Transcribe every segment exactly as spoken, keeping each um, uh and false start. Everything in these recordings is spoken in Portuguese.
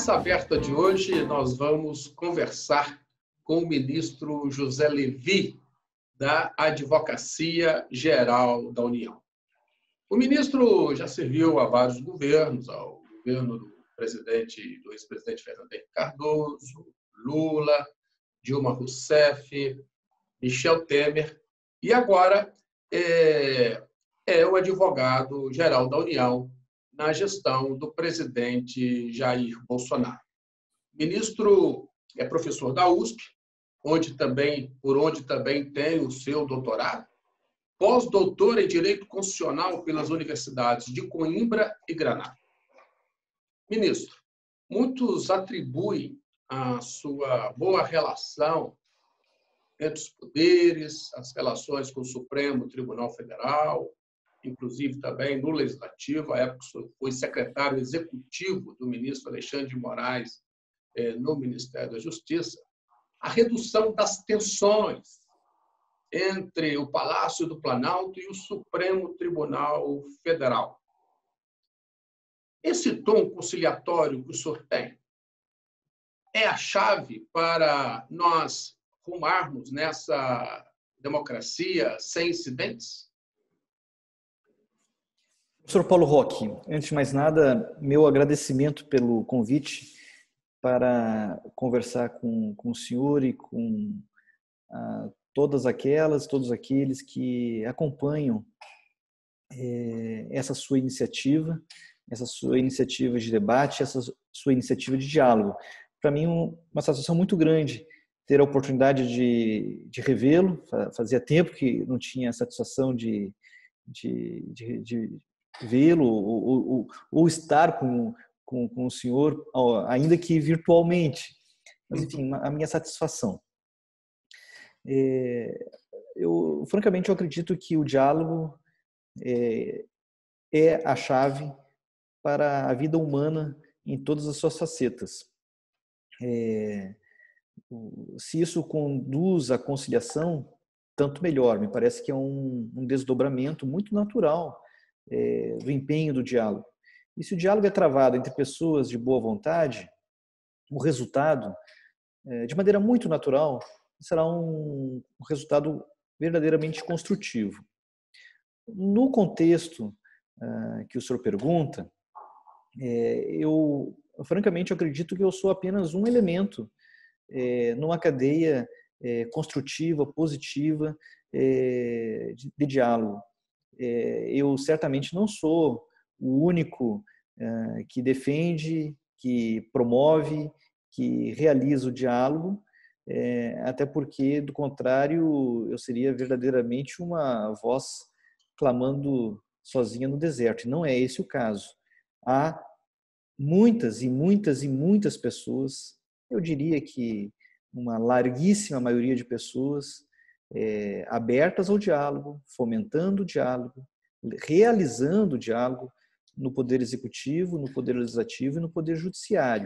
Conversa Aberta de hoje, nós vamos conversar com o ministro José Levi, da Advocacia Geral da União. O ministro já serviu a vários governos, ao governo do presidente, do ex-presidente Fernando Henrique Cardoso, Lula, Dilma Rousseff, Michel Temer, e agora é, é o advogado-geral da União na gestão do presidente Jair Bolsonaro. O ministro é professor da U S P, onde também, por onde também tem o seu doutorado, pós-doutor em Direito Constitucional pelas universidades de Coimbra e Granada. Ministro, muitos atribuem a sua boa relação entre os poderes, as relações com o Supremo Tribunal Federal, inclusive também no Legislativo, à época foi secretário executivo do ministro Alexandre de Moraes no Ministério da Justiça, a redução das tensões entre o Palácio do Planalto e o Supremo Tribunal Federal. Esse tom conciliatório que o senhor tem é a chave para nós rumarmos nessa democracia sem incidentes? Professor Paulo Roque, antes de mais nada, meu agradecimento pelo convite para conversar com, com o senhor e com ah, todas aquelas, todos aqueles que acompanham eh, essa sua iniciativa, essa sua iniciativa de debate, essa sua iniciativa de diálogo. Para mim, um, uma satisfação muito grande ter a oportunidade de, de revê-lo. Fazia tempo que não tinha a satisfação de, de, de, de vê-lo ou, ou, ou estar com, com, com o senhor, ainda que virtualmente. Mas, enfim, a minha satisfação. É, eu, francamente, eu acredito que o diálogo é, é a chave para a vida humana em todas as suas facetas. É, se isso conduz à conciliação, tanto melhor. Me parece que é um, um desdobramento muito natural é, do empenho do diálogo. E se o diálogo é travado entre pessoas de boa vontade, o resultado, é, de maneira muito natural, será um, um resultado verdadeiramente construtivo. No contexto uh, que o senhor pergunta, é, eu, francamente, eu acredito que eu sou apenas um elemento é, numa cadeia é, construtiva, positiva é, de, de diálogo. É, eu certamente não sou o único é, que defende, que promove, que realiza o diálogo, é, até porque, do contrário, eu seria verdadeiramente uma voz clamando sozinha no deserto. E não é esse o caso. Há muitas e muitas e muitas pessoas, eu diria que uma larguíssima maioria de pessoas é, abertas ao diálogo, fomentando o diálogo, realizando o diálogo no Poder Executivo, no Poder Legislativo e no Poder Judiciário.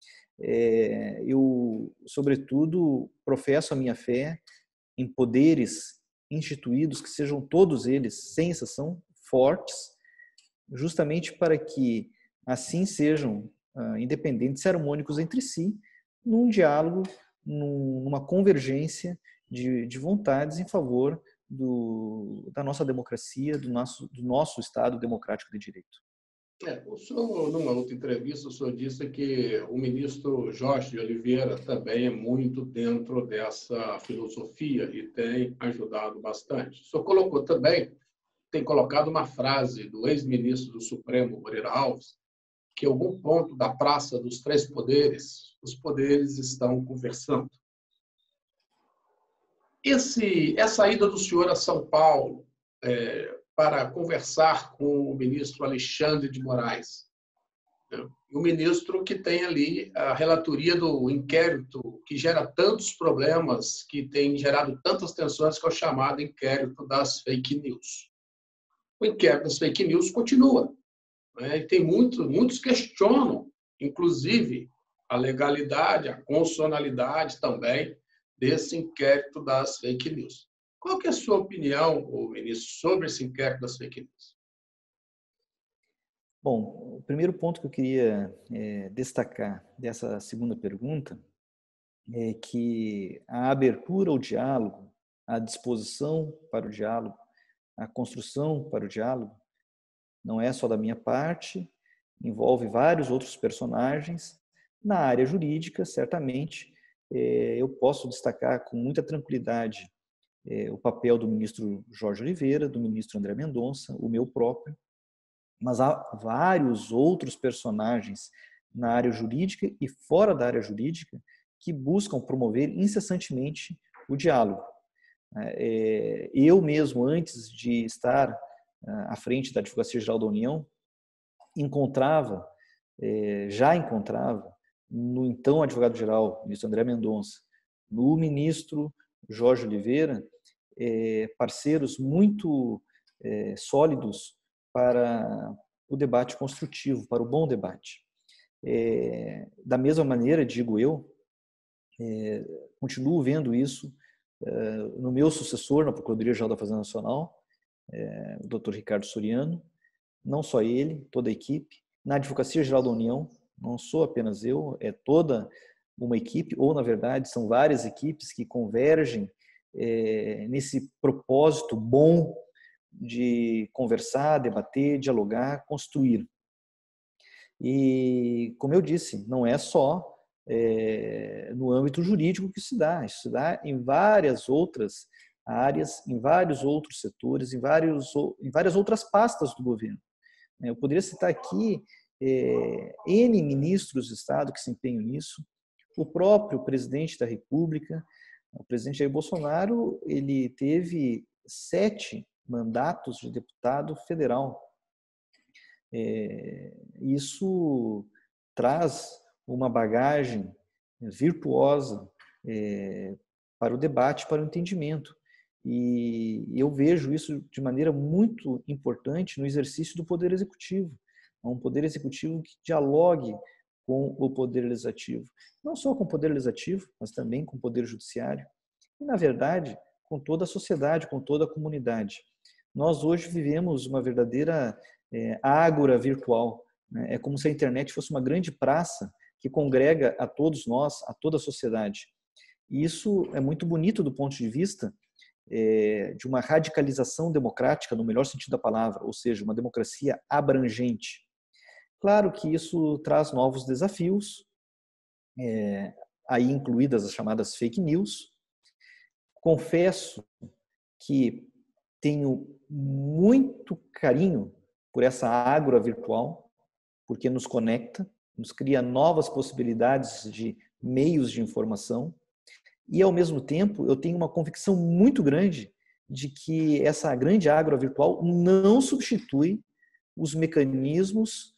É, eu, sobretudo, professo a minha fé em poderes instituídos que sejam todos eles, sem exceção, fortes, justamente para que assim sejam uh, independentes e harmônicos entre si, num diálogo, num, numa convergência de, de vontades em favor do, da nossa democracia, do nosso, do nosso Estado democrático de direito. É, o senhor, numa outra entrevista, o senhor disse que o ministro Jorge de Oliveira também é muito dentro dessa filosofia e tem ajudado bastante. O senhor colocou também, tem colocado uma frase do ex-ministro do Supremo, Moreira Alves, que em algum ponto da Praça dos Três Poderes, os poderes estão conversando. Esse, essa ida do senhor a São Paulo é, para conversar com o ministro Alexandre de Moraes, né? E o ministro que tem ali a relatoria do inquérito que gera tantos problemas, que tem gerado tantas tensões, que é o chamado inquérito das fake news. O inquérito das fake news continua. E tem muitos, muitos questionam, inclusive, a legalidade, a constitucionalidade também desse inquérito das fake news. Qual que é a sua opinião, ministro, sobre esse inquérito das fake news? Bom, o primeiro ponto que eu queria é, destacar dessa segunda pergunta é que a abertura ao diálogo, a disposição para o diálogo, a construção para o diálogo, não é só da minha parte, envolve vários outros personagens. Na área jurídica, certamente, é, eu posso destacar com muita tranquilidade é, o papel do ministro Jorge Oliveira, do ministro André Mendonça, o meu próprio, mas há vários outros personagens na área jurídica e fora da área jurídica que buscam promover incessantemente o diálogo. Eu mesmo, antes de estar à frente da Advocacia Geral da União, encontrava, já encontrava, no então advogado-geral, ministro André Mendonça, no ministro Jorge Oliveira, parceiros muito sólidos para o debate construtivo, para o bom debate. É, da mesma maneira, digo eu, é, continuo vendo isso é, no meu sucessor na Procuradoria-Geral da Fazenda Nacional, é, o doutor Ricardo Soriano, não só ele, toda a equipe, na Advocacia Geral da União, não sou apenas eu, é toda uma equipe, ou na verdade são várias equipes que convergem é, nesse propósito bom de conversar, debater, dialogar, construir. E, como eu disse, não é só é, no âmbito jurídico que se dá, isso se dá em várias outras áreas, em vários outros setores, em, vários, em várias outras pastas do governo. Eu poderia citar aqui é, N ministros do Estado que se empenham nisso, o próprio presidente da República, o presidente Jair Bolsonaro, ele teve sete mandatos de deputado federal. É, isso traz uma bagagem virtuosa é, para o debate, para o entendimento. E eu vejo isso de maneira muito importante no exercício do Poder Executivo. Um Poder Executivo que dialogue com o Poder Legislativo. Não só com o Poder Legislativo, mas também com o Poder Judiciário. E, na verdade, com toda a sociedade, com toda a comunidade. Nós hoje vivemos uma verdadeira é, ágora virtual. Né? É como se a internet fosse uma grande praça que congrega a todos nós, a toda a sociedade. E isso é muito bonito do ponto de vista é, de uma radicalização democrática, no melhor sentido da palavra, ou seja, uma democracia abrangente. Claro que isso traz novos desafios, é, aí incluídas as chamadas fake news. Confesso que tenho muito carinho por essa ágora virtual, porque nos conecta, nos cria novas possibilidades de meios de informação e, ao mesmo tempo, eu tenho uma convicção muito grande de que essa grande ágora virtual não substitui os mecanismos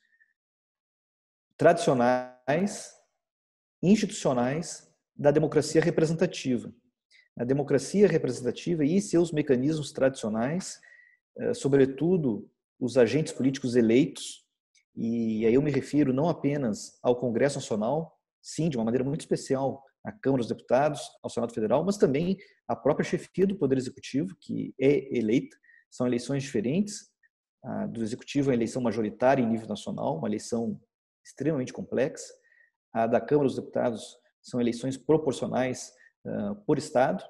tradicionais, institucionais da democracia representativa. A democracia representativa e seus mecanismos tradicionais, sobretudo os agentes políticos eleitos, e aí eu me refiro não apenas ao Congresso Nacional, sim, de uma maneira muito especial, à Câmara dos Deputados, ao Senado Federal, mas também à própria chefia do Poder Executivo, que é eleita. São eleições diferentes. A do Executivo é uma eleição majoritária em nível nacional, uma eleição extremamente complexa. A da Câmara dos Deputados são eleições proporcionais uh, por Estado.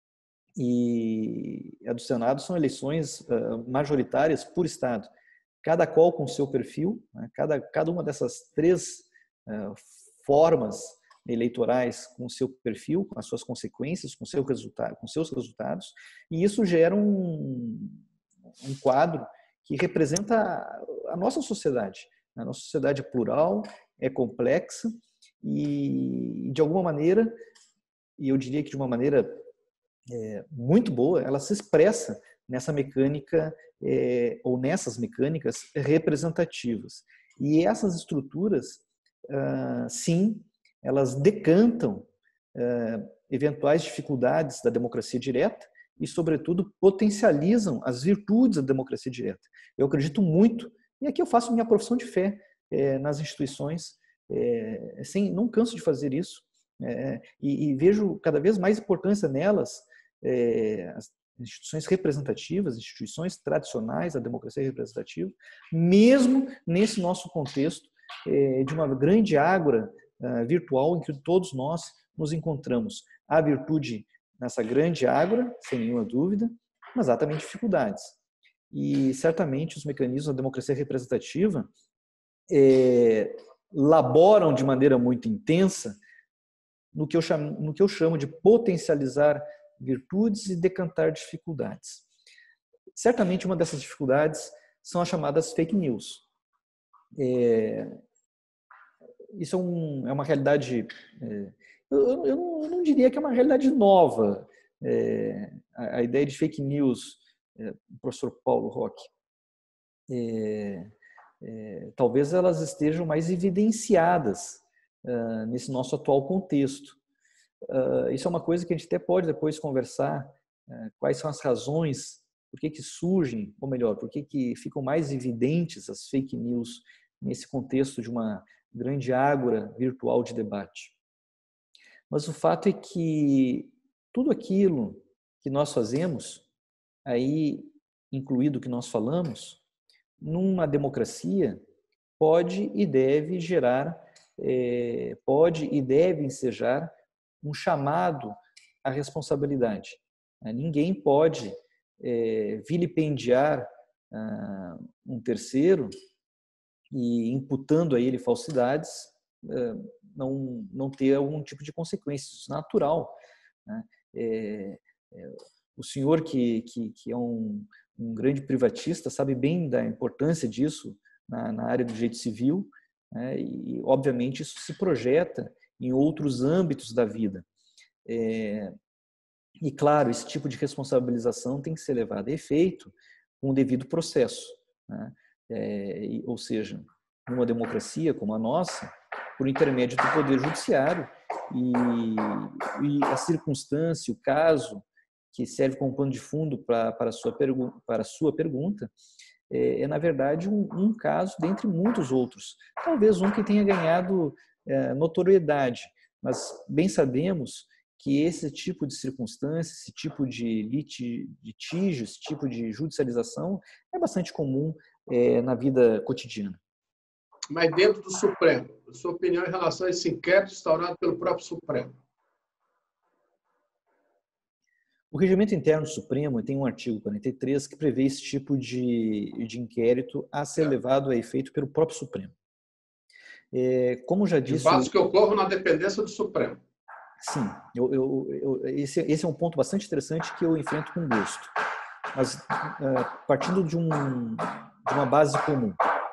E a do Senado são eleições uh, majoritárias por Estado. Cada qual com o seu perfil, né? cada, cada uma dessas três uh, formas eleitorais com o seu perfil, com as suas consequências, com, seu resultado, com seus resultados, e isso gera um, um quadro que representa a, a nossa sociedade. A nossa sociedade é plural, é complexa e, de alguma maneira, e eu diria que de uma maneira é, muito boa, ela se expressa nessa mecânica é, ou nessas mecânicas representativas. E essas estruturas, ah, sim, elas decantam ah, eventuais dificuldades da democracia direta e, sobretudo, potencializam as virtudes da democracia direta. Eu acredito muito, e aqui eu faço minha profissão de fé é, nas instituições, é, sem, não canso de fazer isso, é, e, e vejo cada vez mais importância nelas, é, instituições representativas, instituições tradicionais da democracia representativa, mesmo nesse nosso contexto de uma grande ágora virtual em que todos nós nos encontramos. Há virtude nessa grande ágora, sem nenhuma dúvida, mas há também dificuldades. E certamente os mecanismos da democracia representativa é, laboram de maneira muito intensa no que eu chamo, no que eu chamo de potencializar virtudes e decantar dificuldades. Certamente uma dessas dificuldades são as chamadas fake news. É, isso é, um, é uma realidade, é, eu, eu, não, eu não diria que é uma realidade nova. É, a, a ideia de fake news, é, o professor Paulo Roque, é, é, talvez elas estejam mais evidenciadas uh, nesse nosso atual contexto. Uh, isso é uma coisa que a gente até pode depois conversar, uh, quais são as razões, por que que surgem, ou melhor, por que que ficam mais evidentes as fake news nesse contexto de uma grande ágora virtual de debate. Mas o fato é que tudo aquilo que nós fazemos, aí incluído o que nós falamos, numa democracia pode e deve gerar, é, pode e deve ensejar um chamado à responsabilidade. Ninguém pode é, vilipendiar ah, um terceiro e imputando a ele falsidades, é, não, não ter algum tipo de consequência. Isso é natural. Né? É, é, o senhor que, que, que é um, um grande privatista sabe bem da importância disso na, na área do direito civil, né? E, obviamente, isso se projeta em outros âmbitos da vida. É, e, claro, esse tipo de responsabilização tem que ser levado a efeito com o devido processo. Né? É, ou seja, numa democracia como a nossa, por intermédio do Poder Judiciário, e, e a circunstância, o caso que serve como pano de fundo para, para, a, sua para a sua pergunta, é, é na verdade, um, um caso dentre muitos outros. Talvez um que tenha ganhado é, notoriedade, mas bem sabemos que esse tipo de circunstância, esse tipo de litígio, esse tipo de judicialização é bastante comum é, na vida cotidiana. Mas dentro do Supremo, a sua opinião em relação a esse inquérito instaurado pelo próprio Supremo? O Regimento Interno do Supremo tem um artigo quarenta e três que prevê esse tipo de, de inquérito a ser é. levado a efeito pelo próprio Supremo. É, como já disse... De fatos que ocorram na dependência do Supremo. Sim, eu, eu, eu, esse, esse é um ponto bastante interessante que eu enfrento com gosto. Mas, uh, partindo de, um, de uma base comum,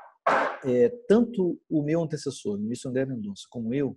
é, tanto o meu antecessor, o ministro André Mendonça, como eu,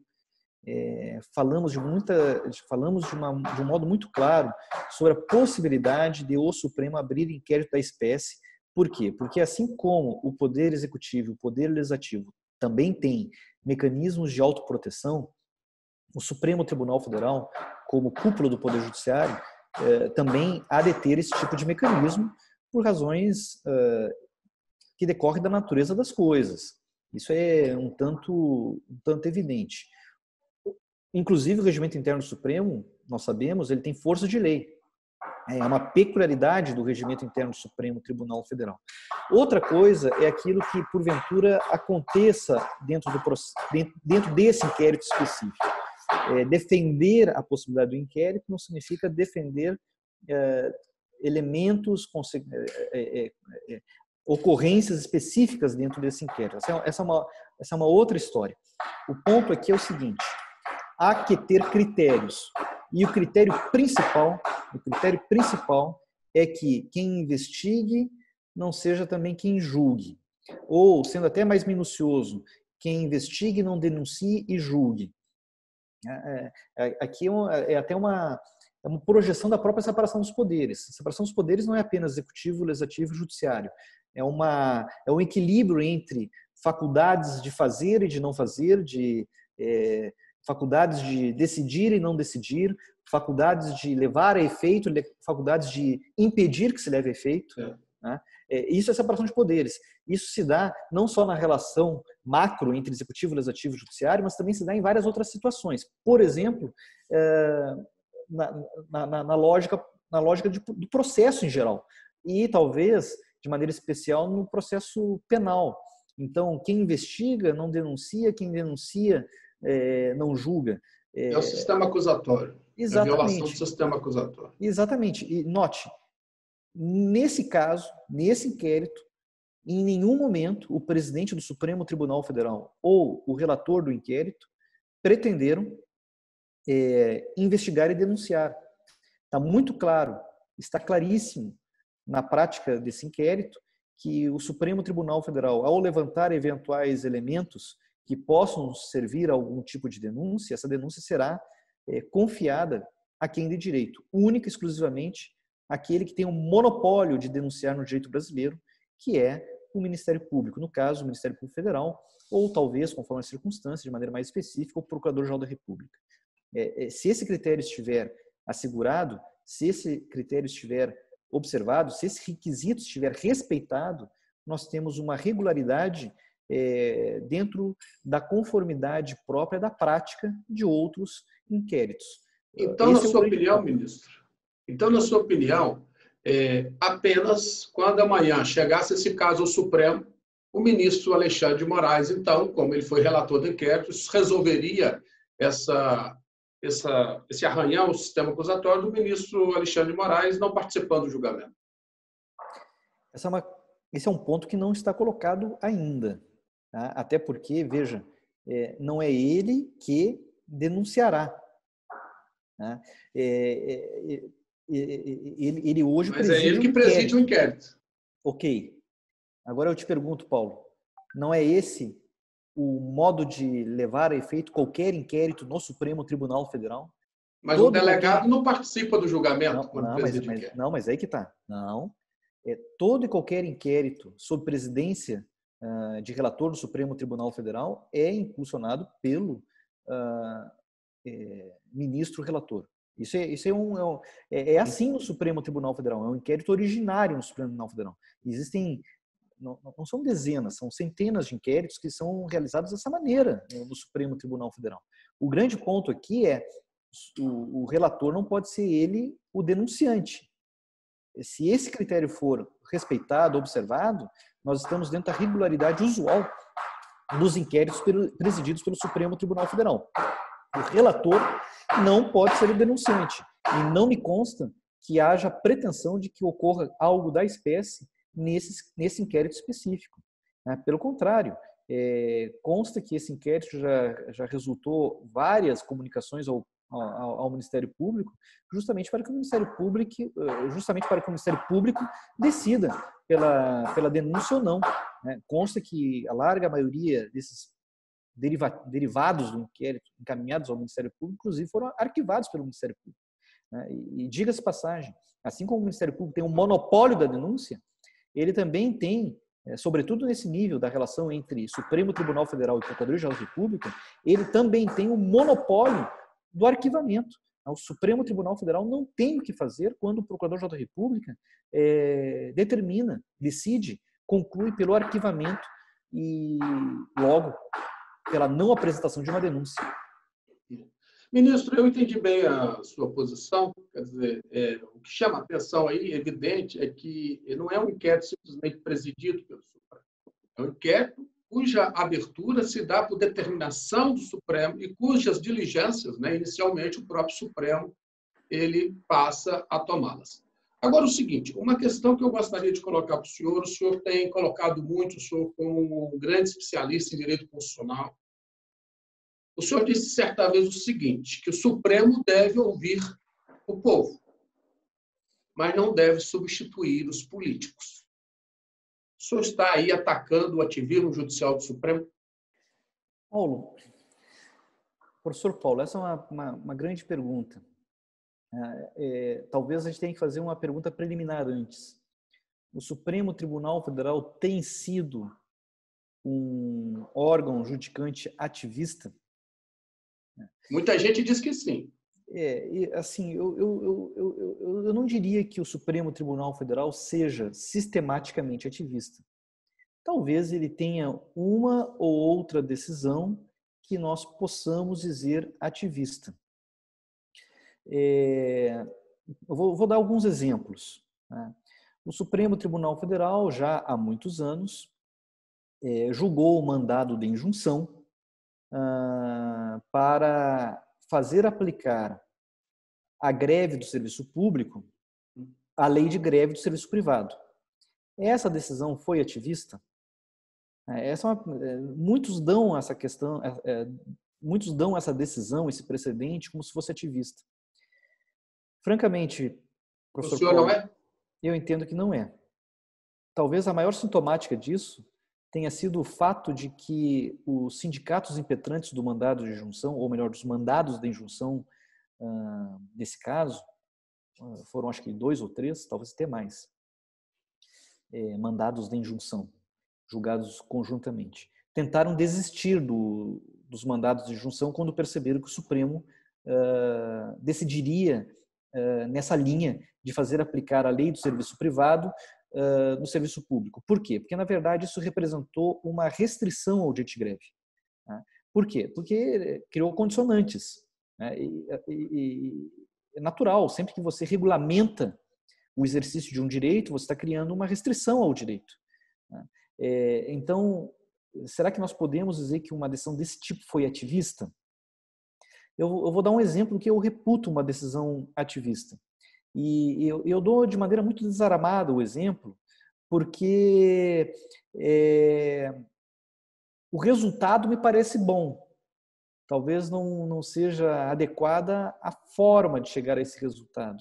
é, falamos, de, muita, falamos de, uma, de um modo muito claro sobre a possibilidade de o Supremo abrir inquérito da espécie. Por quê? Porque assim como o Poder Executivo e o Poder Legislativo também têm mecanismos de autoproteção, o Supremo Tribunal Federal, como cúpula do Poder Judiciário, eh, também há de ter esse tipo de mecanismo por razões eh, que decorrem da natureza das coisas. Isso é um tanto, um tanto evidente. Inclusive, o Regimento Interno do Supremo, nós sabemos, ele tem força de lei. É uma peculiaridade do Regimento Interno do Supremo Tribunal Federal. Outra coisa é aquilo que, porventura, aconteça dentro, do, dentro desse inquérito específico. É, defender a possibilidade do inquérito não significa defender é, elementos, é, é, é, ocorrências específicas dentro desse inquérito. Essa é, essa, é uma, essa é uma outra história. O ponto aqui é o seguinte: há que ter critérios. E o critério principal, o critério principal é que quem investigue não seja também quem julgue. Ou, sendo até mais minucioso, quem investigue não denuncie e julgue. É, é, aqui é, é até uma, é uma projeção da própria separação dos poderes. A separação dos poderes não é apenas executivo, legislativo e judiciário. É, uma, é um equilíbrio entre faculdades de fazer e de não fazer, de é, faculdades de decidir e não decidir, faculdades de levar a efeito, faculdades de impedir que se leve a efeito. É. Né? É, isso é separação de poderes. Isso se dá não só na relação macro entre executivo, legislativo e judiciário, mas também se dá em várias outras situações. Por exemplo, na, na, na lógica na lógica de, do processo em geral. E talvez, de maneira especial, no processo penal. Então, quem investiga não denuncia, quem denuncia é, não julga. É, é o sistema acusatório. É a violação do sistema acusatório. Exatamente. E note, nesse caso, nesse inquérito, em nenhum momento o presidente do Supremo Tribunal Federal ou o relator do inquérito pretenderam é, investigar e denunciar. Está muito claro, está claríssimo na prática desse inquérito que o Supremo Tribunal Federal, ao levantar eventuais elementos que possam servir a algum tipo de denúncia, essa denúncia será é, confiada a quem de direito, única e exclusivamente aquele que tem um monopólio de denunciar no direito brasileiro, que é o Ministério Público, no caso, o Ministério Público Federal, ou talvez, conforme as circunstâncias, de maneira mais específica, o Procurador-Geral da República. É, é, se esse critério estiver assegurado, se esse critério estiver observado, se esse requisito estiver respeitado, nós temos uma regularidade é, dentro da conformidade própria da prática de outros inquéritos. Então, esse na é sua opinião, ponto. Ministro, então, na sua opinião, é, apenas quando amanhã chegasse esse caso ao Supremo, o ministro Alexandre de Moraes, então, como ele foi relator do inquérito, resolveria essa, essa, esse arranhão no sistema acusatório do ministro Alexandre de Moraes não participando do julgamento. Essa é uma, esse é um ponto que não está colocado ainda. Tá? Até porque, veja, é, não é ele que denunciará. Tá? É, é, Ele, ele hoje Mas é ele que preside o inquérito. Ok. Agora eu te pergunto, Paulo, não é esse o modo de levar a efeito qualquer inquérito no Supremo Tribunal Federal? Mas Todo o delegado qualquer... não participa do julgamento não, quando não, preside mas, o inquérito. Não, mas aí que tá. Não. É, todo e qualquer inquérito sob presidência uh, de relator do Supremo Tribunal Federal é impulsionado pelo uh, é, ministro relator. Isso é, isso é, um, é, é assim no Supremo Tribunal Federal, é um inquérito originário no Supremo Tribunal Federal. Existem, não, não são dezenas, são centenas de inquéritos que são realizados dessa maneira no Supremo Tribunal Federal. O grande ponto aqui é o, o relator não pode ser ele o denunciante. Se esse critério for respeitado, observado, nós estamos dentro da regularidade usual dos inquéritos presididos pelo Supremo Tribunal Federal. O relator não pode ser o denunciante. E não me consta que haja pretensão de que ocorra algo da espécie nesse, nesse inquérito específico. Né? Pelo contrário, é, consta que esse inquérito já, já resultou várias comunicações ao, ao, ao Ministério Público, justamente para que o Ministério Público, justamente para que o Ministério Público decida pela, pela denúncia ou não. Né? Consta que a larga maioria desses derivados do inquérito encaminhados ao Ministério Público, inclusive foram arquivados pelo Ministério Público. E, e diga-se passagem, assim como o Ministério Público tem um monopólio da denúncia, ele também tem, sobretudo nesse nível da relação entre Supremo Tribunal Federal e Procuradoria-Geral da República, ele também tem um monopólio do arquivamento. O Supremo Tribunal Federal não tem o que fazer quando o Procurador-Geral da República é, determina, decide, conclui pelo arquivamento e, logo, pela não apresentação de uma denúncia. Ministro, eu entendi bem a sua posição. Quer dizer, é, o que chama a atenção aí, evidente, é que não é um inquérito simplesmente presidido pelo Supremo. É um inquérito cuja abertura se dá por determinação do Supremo e cujas diligências, né, inicialmente, o próprio Supremo ele passa a tomá-las. Agora, o seguinte, uma questão que eu gostaria de colocar para o senhor, o senhor tem colocado muito, o senhor como um grande especialista em direito constitucional. O senhor disse certa vez o seguinte, que o Supremo deve ouvir o povo, mas não deve substituir os políticos. O senhor está aí atacando o ativismo judicial do Supremo? Paulo, professor Paulo, essa é uma, uma, uma grande pergunta. É, é, talvez a gente tenha que fazer uma pergunta preliminar antes. O Supremo Tribunal Federal tem sido um órgão judicante ativista? Muita gente diz que sim. É, assim, eu, eu, eu, eu, eu não diria que o Supremo Tribunal Federal seja sistematicamente ativista. Talvez ele tenha uma ou outra decisão que nós possamos dizer ativista. É, eu vou, vou dar alguns exemplos. Né? O Supremo Tribunal Federal, já há muitos anos, é, julgou o mandado de injunção ah, para fazer aplicar a greve do serviço público a lei de greve do serviço privado. Essa decisão foi ativista? Essa é uma, é, muitos dão essa questão, é, é, muitos dão essa decisão, esse precedente, como se fosse ativista. Francamente, professor O senhor Paulo, não é? eu entendo que não é. Talvez a maior sintomática disso tenha sido o fato de que os sindicatos impetrantes do mandado de injunção, ou melhor, dos mandados de injunção, uh, nesse caso, uh, foram acho que dois ou três, talvez até mais, é, mandados de injunção, julgados conjuntamente. Tentaram desistir do, dos mandados de injunção quando perceberam que o Supremo uh, decidiria uh, nessa linha de fazer aplicar a lei do serviço privado uh, no serviço público. Por quê? Porque, na verdade, isso representou uma restrição ao direito de greve. Né? Por quê? Porque criou condicionantes. Né? E, e, e é natural, sempre que você regulamenta o exercício de um direito, você está criando uma restrição ao direito. Né? É, então, será que nós podemos dizer que uma decisão desse tipo foi ativista? Eu, eu vou dar um exemplo que eu reputo uma decisão ativista. E eu, eu dou de maneira muito desarmada o exemplo, porque é, o resultado me parece bom. Talvez não, não seja adequada a forma de chegar a esse resultado.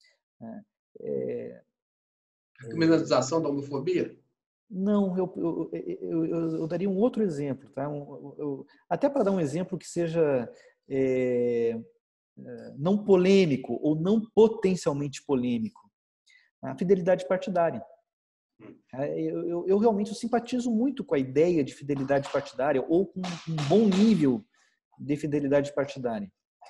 É, a criminalização da homofobia? Não, eu, eu, eu, eu, eu daria um outro exemplo. Tá? Um, eu, até para dar um exemplo que seja é, não polêmico ou não potencialmente polêmico. A fidelidade partidária. Eu, eu, eu realmente eu simpatizo muito com a ideia de fidelidade partidária ou com um bom nível de fidelidade partidária.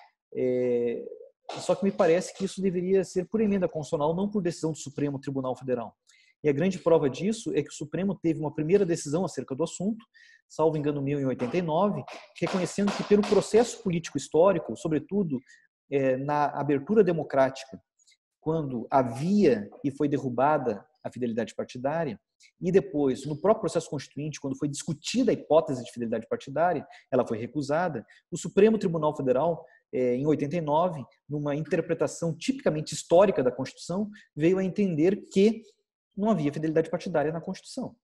É, só que me parece que isso deveria ser por emenda constitucional, não por decisão do Supremo Tribunal Federal. E a grande prova disso é que o Supremo teve uma primeira decisão acerca do assunto, salvo engano meu, em oitenta e nove, reconhecendo que pelo processo político histórico, sobretudo é, na abertura democrática, quando havia e foi derrubada a fidelidade partidária, e depois, no próprio processo constituinte, quando foi discutida a hipótese de fidelidade partidária, ela foi recusada, o Supremo Tribunal Federal, em oitenta e nove, numa interpretação tipicamente histórica da Constituição, veio a entender que não havia fidelidade partidária na Constituição.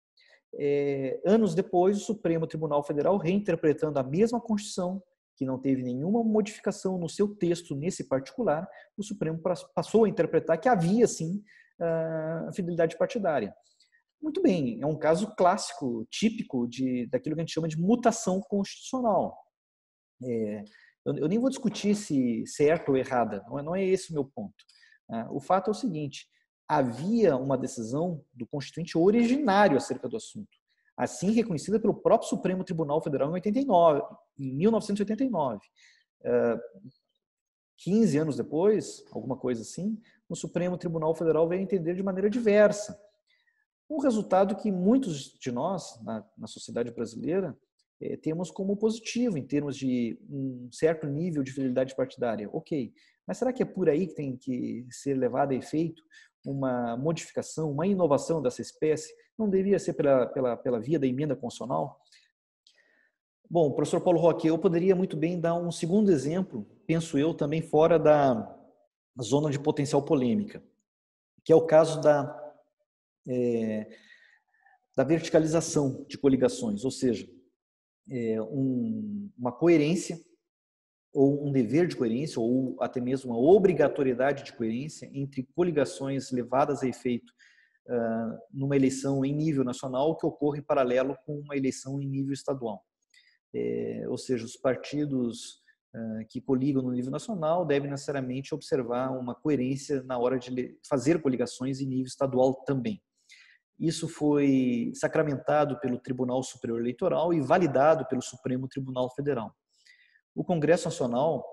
É, anos depois, o Supremo Tribunal Federal, reinterpretando a mesma Constituição, que não teve nenhuma modificação no seu texto nesse particular, o Supremo passou a interpretar que havia, sim, a fidelidade partidária. Muito bem, é um caso clássico, típico de, daquilo que a gente chama de mutação constitucional. É, eu, eu nem vou discutir se certo ou errada, não é, não é esse o meu ponto. É, o fato é o seguinte, havia uma decisão do Constituinte originário acerca do assunto, assim reconhecida pelo próprio Supremo Tribunal Federal em, oitenta e nove, em mil novecentos e oitenta e nove. É, quinze anos depois, alguma coisa assim, o Supremo Tribunal Federal veio entender de maneira diversa. Um resultado que muitos de nós, na, na sociedade brasileira, eh, temos como positivo em termos de um certo nível de fidelidade partidária. Ok, mas será que é por aí que tem que ser levado a efeito uma modificação, uma inovação dessa espécie? Não deveria ser pela, pela, pela via da emenda constitucional? Bom, professor Paulo Roque, eu poderia muito bem dar um segundo exemplo, penso eu, também fora da zona de potencial polêmica, que é o caso da, é, da verticalização de coligações, ou seja, é, um, uma coerência ou um dever de coerência ou até mesmo uma obrigatoriedade de coerência entre coligações levadas a efeito uh, numa eleição em nível nacional que ocorre em paralelo com uma eleição em nível estadual. É, ou seja, os partidos uh, que coligam no nível nacional devem necessariamente observar uma coerência na hora de fazer coligações em nível estadual também. Isso foi sacramentado pelo Tribunal Superior Eleitoral e validado pelo Supremo Tribunal Federal. O Congresso Nacional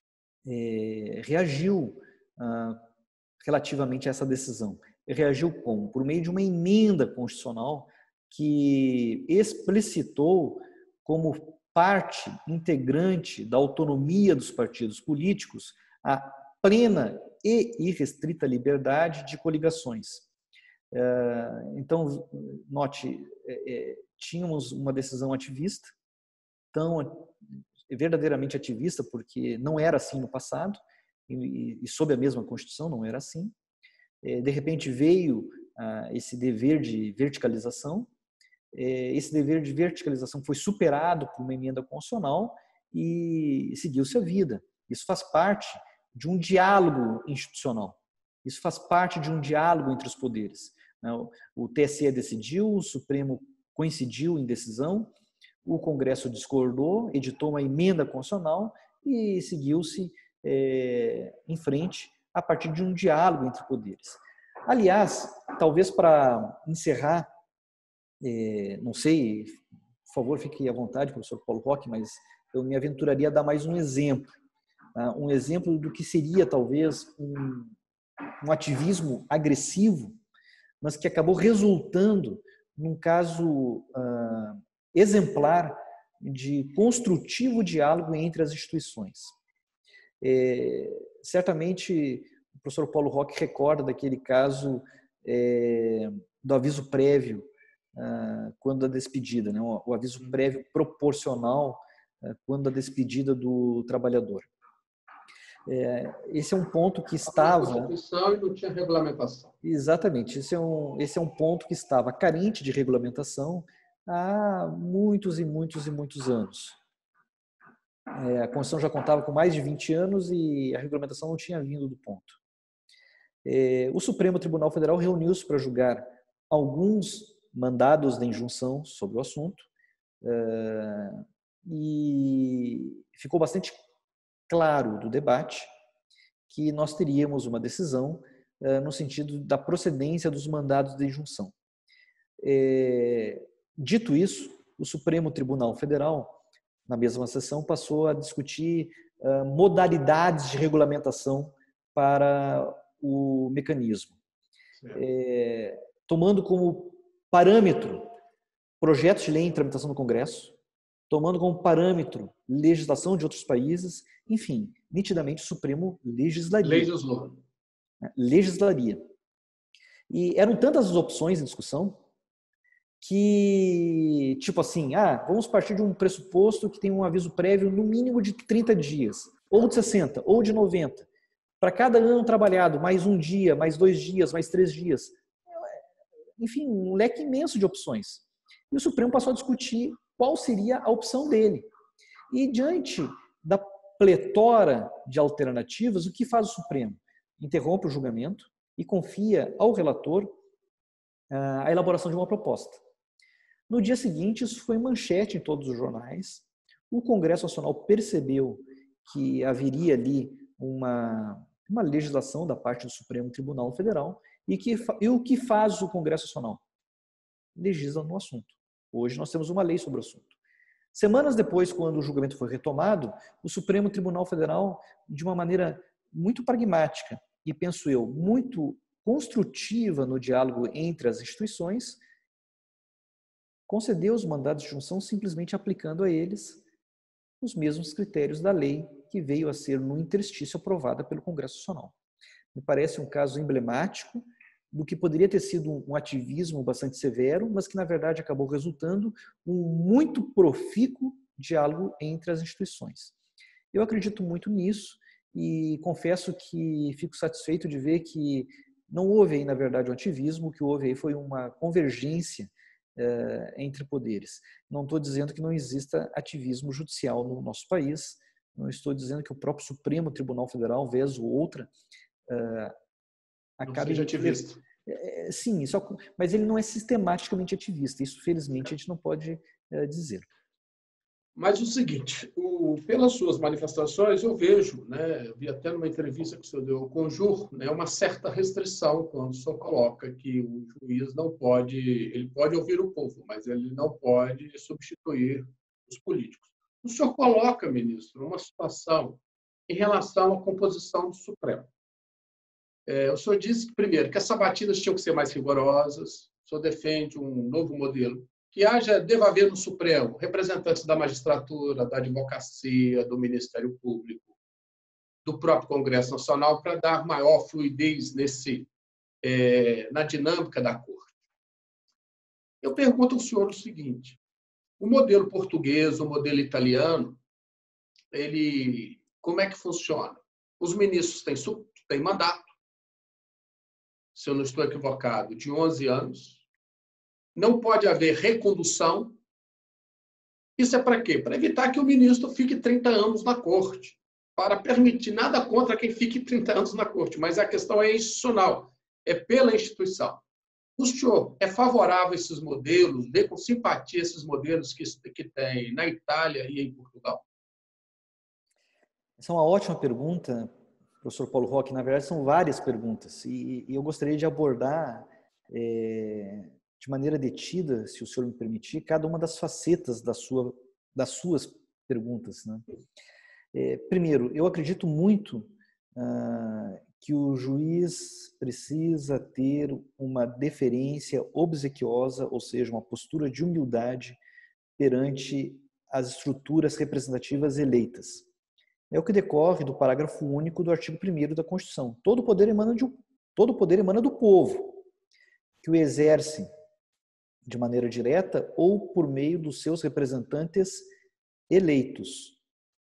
é, reagiu uh, relativamente a essa decisão. Reagiu como? Por meio de uma emenda constitucional que explicitou como parte integrante da autonomia dos partidos políticos a plena e irrestrita liberdade de coligações. Então, note, tínhamos uma decisão ativista, tão verdadeiramente ativista, porque não era assim no passado, e, e sob a mesma Constituição não era assim. De repente veio ah, esse dever de verticalização, esse dever de verticalização foi superado por uma emenda constitucional e seguiu-se a vida. Isso faz parte de um diálogo institucional, isso faz parte de um diálogo entre os poderes. O T S E decidiu, o Supremo coincidiu em decisão, o Congresso discordou, editou uma emenda constitucional e seguiu-se é, em frente a partir de um diálogo entre poderes. Aliás, talvez para encerrar, é, não sei, por favor, fique à vontade, professor Paulo Roque, mas eu me aventuraria a dar mais um exemplo, tá? Um exemplo do que seria talvez um, um ativismo agressivo, mas que acabou resultando num caso ah, exemplar de construtivo diálogo entre as instituições. É, certamente o professor Paulo Roque recorda daquele caso é, do aviso prévio ah, quando da despedida, né? o, o aviso prévio proporcional ah, quando da despedida do trabalhador. É, esse é um ponto que estava... A Constituição e não tinha regulamentação. Exatamente, esse é, um, esse é um ponto que estava carente de regulamentação há muitos e muitos e muitos anos. É, a Constituição já contava com mais de vinte anos e a regulamentação não tinha vindo do ponto. É, o Supremo Tribunal Federal reuniu-se para julgar alguns mandados de injunção sobre o assunto é, e ficou bastante claro do debate que nós teríamos uma decisão uh, no sentido da procedência dos mandados de injunção. É, dito isso, o Supremo Tribunal Federal, na mesma sessão, passou a discutir uh, modalidades de regulamentação para o mecanismo, é, tomando como parâmetro projetos de lei em tramitação no Congresso, tomando como parâmetro legislação de outros países, enfim, nitidamente o Supremo legislaria. Legislou. Legislaria. E eram tantas as opções em discussão que, tipo assim, ah, vamos partir de um pressuposto que tem um aviso prévio no mínimo de trinta dias, ou de sessenta, ou de noventa. Para cada ano trabalhado, mais um dia, mais dois dias, mais três dias. Enfim, um leque imenso de opções. E o Supremo passou a discutir qual seria a opção dele. E diante da pletora de alternativas, o que faz o Supremo? Interrompe o julgamento e confia ao relator a elaboração de uma proposta. No dia seguinte, isso foi manchete em todos os jornais. O Congresso Nacional percebeu que haveria ali uma, uma legislação da parte do Supremo Tribunal Federal e, que, e o que faz o Congresso Nacional? Legisla no assunto. Hoje nós temos uma lei sobre o assunto. Semanas depois, quando o julgamento foi retomado, o Supremo Tribunal Federal, de uma maneira muito pragmática e, penso eu, muito construtiva no diálogo entre as instituições, concedeu os mandados de injunção simplesmente aplicando a eles os mesmos critérios da lei que veio a ser no interstício aprovada pelo Congresso Nacional. Me parece um caso emblemático do que poderia ter sido um ativismo bastante severo, mas que, na verdade, acabou resultando um muito profícuo diálogo entre as instituições. Eu acredito muito nisso e confesso que fico satisfeito de ver que não houve aí, na verdade, um ativismo, o que houve aí foi uma convergência eh, entre poderes. Não estou dizendo que não exista ativismo judicial no nosso país, não estou dizendo que o próprio Supremo Tribunal Federal, vez ou outra, eh, acabe de ativista. É, sim, isso, mas ele não é sistematicamente ativista. Isso, felizmente, a gente não pode é, dizer. Mas o seguinte, o, pelas suas manifestações, eu vejo, né, vi até numa entrevista que o senhor deu ao Conjur, né, uma certa restrição quando o senhor coloca que o juiz não pode, ele pode ouvir o povo, mas ele não pode substituir os políticos. O senhor coloca, ministro, uma situação em relação à composição do Supremo. É, o senhor disse, primeiro, que as sabatinas tinham que ser mais rigorosas, o senhor defende um novo modelo, que haja, deva haver no Supremo representantes da magistratura, da advocacia, do Ministério Público, do próprio Congresso Nacional para dar maior fluidez nesse, é, na dinâmica da Corte. Eu pergunto ao senhor o seguinte: o modelo português, o modelo italiano, ele, como é que funciona? Os ministros têm, têm mandato, se eu não estou equivocado, de onze anos. Não pode haver recondução. Isso é para quê? Para evitar que o ministro fique trinta anos na corte. Para permitir, nada contra quem fique trinta anos na corte, mas a questão é institucional, é pela instituição. O senhor é favorável a esses modelos, vê com simpatia esses modelos que, que tem na Itália e em Portugal? Essa é uma ótima pergunta, professor Paulo Roque. Na verdade, são várias perguntas e, e eu gostaria de abordar é, de maneira detida, se o senhor me permitir, cada uma das facetas da sua, das suas perguntas, né? É, primeiro, eu acredito muito ah, que o juiz precisa ter uma deferência obsequiosa, ou seja, uma postura de humildade perante as estruturas representativas eleitas. É o que decorre do parágrafo único do artigo primeiro da Constituição. Todo poder emana, de, todo poder emana do povo, que o exerce de maneira direta ou por meio dos seus representantes eleitos.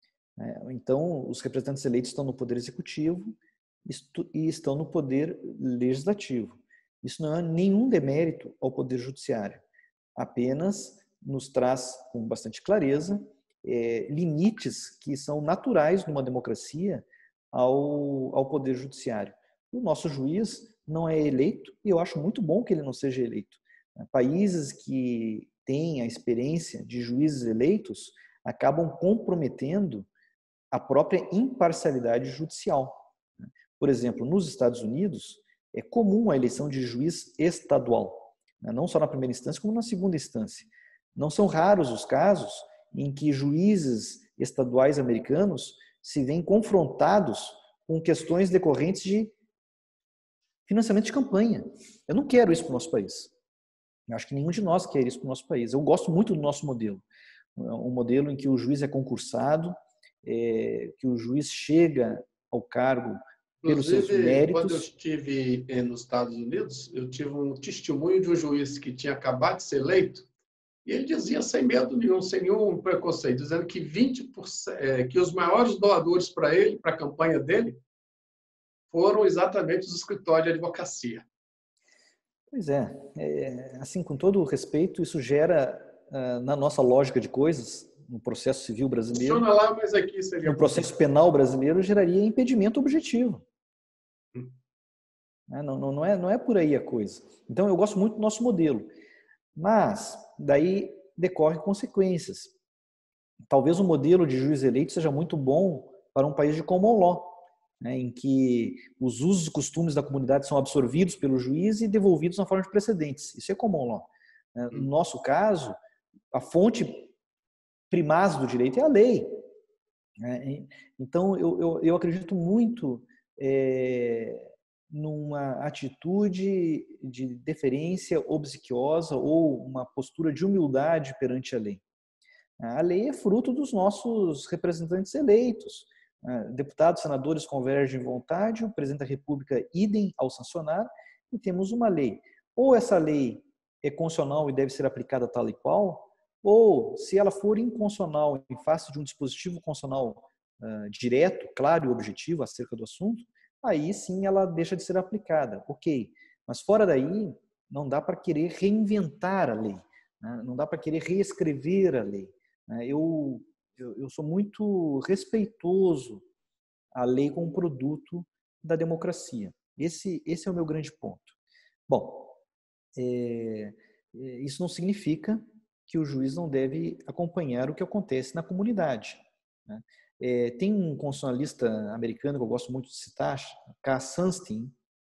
Então, os representantes eleitos estão no poder executivo e estão no poder legislativo. Isso não é nenhum demérito ao poder judiciário, apenas nos traz com bastante clareza é, limites que são naturais numa democracia ao, ao poder judiciário. O nosso juiz não é eleito e eu acho muito bom que ele não seja eleito. Países que têm a experiência de juízes eleitos acabam comprometendo a própria imparcialidade judicial. Por exemplo, nos Estados Unidos, é comum a eleição de juiz estadual, não só na primeira instância, como na segunda instância. Não são raros os casos em que juízes estaduais americanos se veem confrontados com questões decorrentes de financiamento de campanha. Eu não quero isso para o nosso país. Eu acho que nenhum de nós quer isso para o nosso país. Eu gosto muito do nosso modelo. Um modelo em que o juiz é concursado, é, que o juiz chega ao cargo pelos seus méritos. Quando eu estive nos Estados Unidos, eu tive um testemunho de um juiz que tinha acabado de ser eleito, e ele dizia sem medo nenhum, sem nenhum preconceito, dizendo que vinte por cento, é, que os maiores doadores para ele, para a campanha dele, foram exatamente os escritórios de advocacia. Pois é, é assim, com todo o respeito, isso gera, na nossa lógica de coisas, no processo civil brasileiro, funciona lá, mas aqui seria... no processo penal brasileiro, geraria impedimento objetivo. Hum. Não, não, não, é, não é por aí a coisa. Então, eu gosto muito do nosso modelo. Mas, daí decorrem consequências. Talvez o modelo de juiz eleito seja muito bom para um país de common law, né, em que os usos e costumes da comunidade são absorvidos pelo juiz e devolvidos na forma de precedentes. Isso é common law. No nosso caso, a fonte primaz do direito é a lei. Então, eu, eu, eu acredito muito é, numa atitude de deferência obsequiosa ou uma postura de humildade perante a lei. A lei é fruto dos nossos representantes eleitos. Deputados, senadores convergem em vontade, o presidente da República idem ao sancionar, e temos uma lei. Ou essa lei é constitucional e deve ser aplicada tal e qual, ou, se ela for inconstitucional em face de um dispositivo constitucional uh, direto, claro e objetivo acerca do assunto, aí sim ela deixa de ser aplicada. Ok, mas fora daí não dá para querer reinventar a lei, né? Não dá para querer reescrever a lei. Né? Eu, eu, eu sou muito respeitoso à lei como produto da democracia. Esse, esse é o meu grande ponto. Bom, é, isso não significa que o juiz não deve acompanhar o que acontece na comunidade. Né? É, tem um constitucionalista americano que eu gosto muito de citar, K. Sunstein,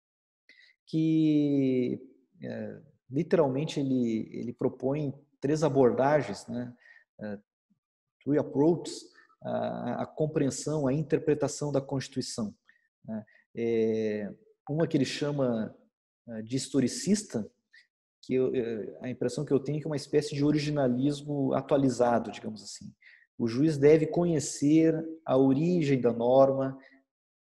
que é, literalmente ele, ele propõe três abordagens, né? uh, three approaches, a, a compreensão, a interpretação da Constituição. Né? É, uma que ele chama de historicista, que eu, a impressão que eu tenho é que é uma espécie de originalismo atualizado, digamos assim. O juiz deve conhecer a origem da norma,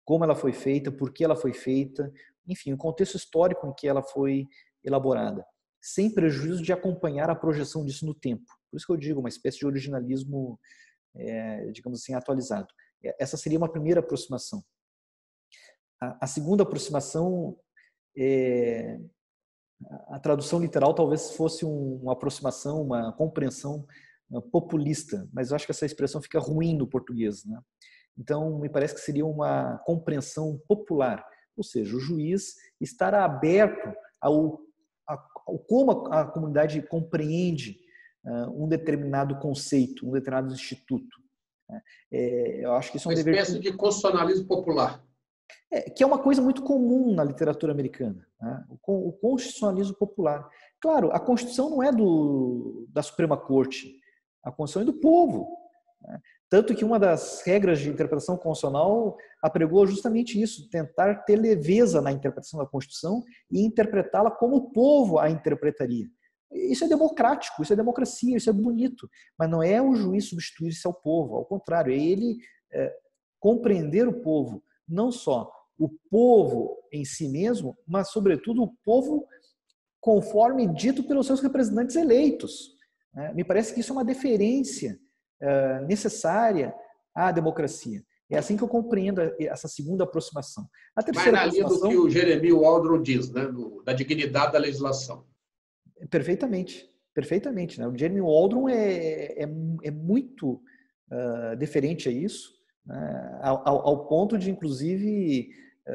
como ela foi feita, por que ela foi feita, enfim, o contexto histórico em que ela foi elaborada, sem prejuízo de acompanhar a projeção disso no tempo. Por isso que eu digo, uma espécie de originalismo, é, digamos assim, atualizado. Essa seria uma primeira aproximação. A, a segunda aproximação, é, a tradução literal talvez fosse um, uma aproximação, uma compreensão populista, mas eu acho que essa expressão fica ruim no português, né? Então, me parece que seria uma compreensão popular, ou seja, o juiz estará aberto ao, ao como a, a comunidade compreende uh, um determinado conceito, um determinado instituto. Né? É, eu acho que isso é um Uma dever espécie de constitucionalismo popular. É, que é uma coisa muito comum na literatura americana, né? o, o constitucionalismo popular. Claro, a Constituição não é do, da Suprema Corte, a Constituição é do povo. Né? Tanto que uma das regras de interpretação constitucional apregou justamente isso, tentar ter leveza na interpretação da Constituição e interpretá-la como o povo a interpretaria. Isso é democrático, isso é democracia, isso é bonito, mas não é o juiz substituir-se ao povo, ao contrário, é ele é, compreender o povo, não só o povo em si mesmo, mas, sobretudo, o povo conforme dito pelos seus representantes eleitos. Me parece que isso é uma deferência necessária à democracia. É assim que eu compreendo essa segunda aproximação. A terceira Vai na linha do que o Jeremy Waldron diz, né? Da dignidade da legislação. Perfeitamente, perfeitamente. Né? O Jeremy Waldron é, é, é muito uh, deferente a isso, né? ao, ao ponto de, inclusive,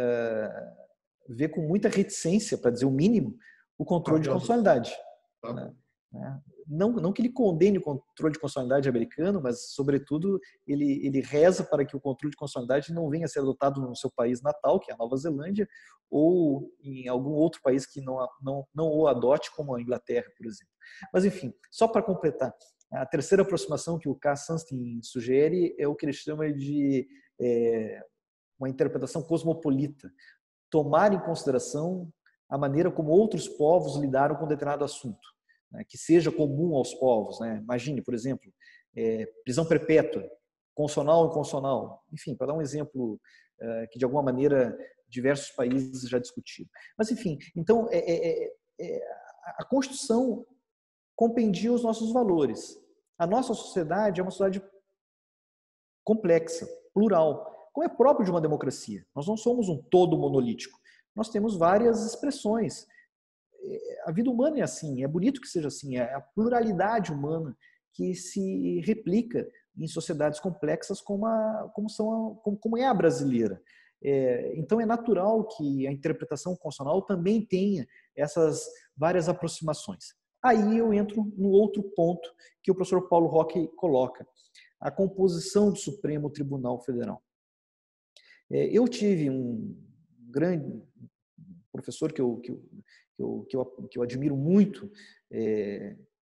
uh, ver com muita reticência, para dizer o mínimo, o controle de constitucionalidade. Tá. Né? Não, não que ele condene o controle de constitucionalidade americano, mas, sobretudo, ele, ele reza para que o controle de constitucionalidade não venha a ser adotado no seu país natal, que é a Nova Zelândia, ou em algum outro país que não, não, não o adote, como a Inglaterra, por exemplo. Mas, enfim, só para completar, a terceira aproximação que o K. Sunstein sugere é o que ele chama de é, uma interpretação cosmopolita, tomar em consideração a maneira como outros povos lidaram com determinado assunto, né, que seja comum aos povos. Né? Imagine, por exemplo, é, prisão perpétua, constitucional e inconstitucional, enfim, para dar um exemplo é, que de alguma maneira diversos países já discutiram. Mas, enfim, então é, é, é, a Constituição compendia os nossos valores. A nossa sociedade é uma sociedade complexa, plural, como é próprio de uma democracia. Nós não somos um todo monolítico. Nós temos várias expressões. A vida humana é assim, é bonito que seja assim, é a pluralidade humana que se replica em sociedades complexas como, a, como, são a, como, como é a brasileira. É, então é natural que a interpretação constitucional também tenha essas várias aproximações. Aí eu entro no outro ponto que o professor Paulo Roque coloca, a composição do Supremo Tribunal Federal. É, eu tive um grande professor que eu, que eu, que eu, que eu, que eu admiro muito, é,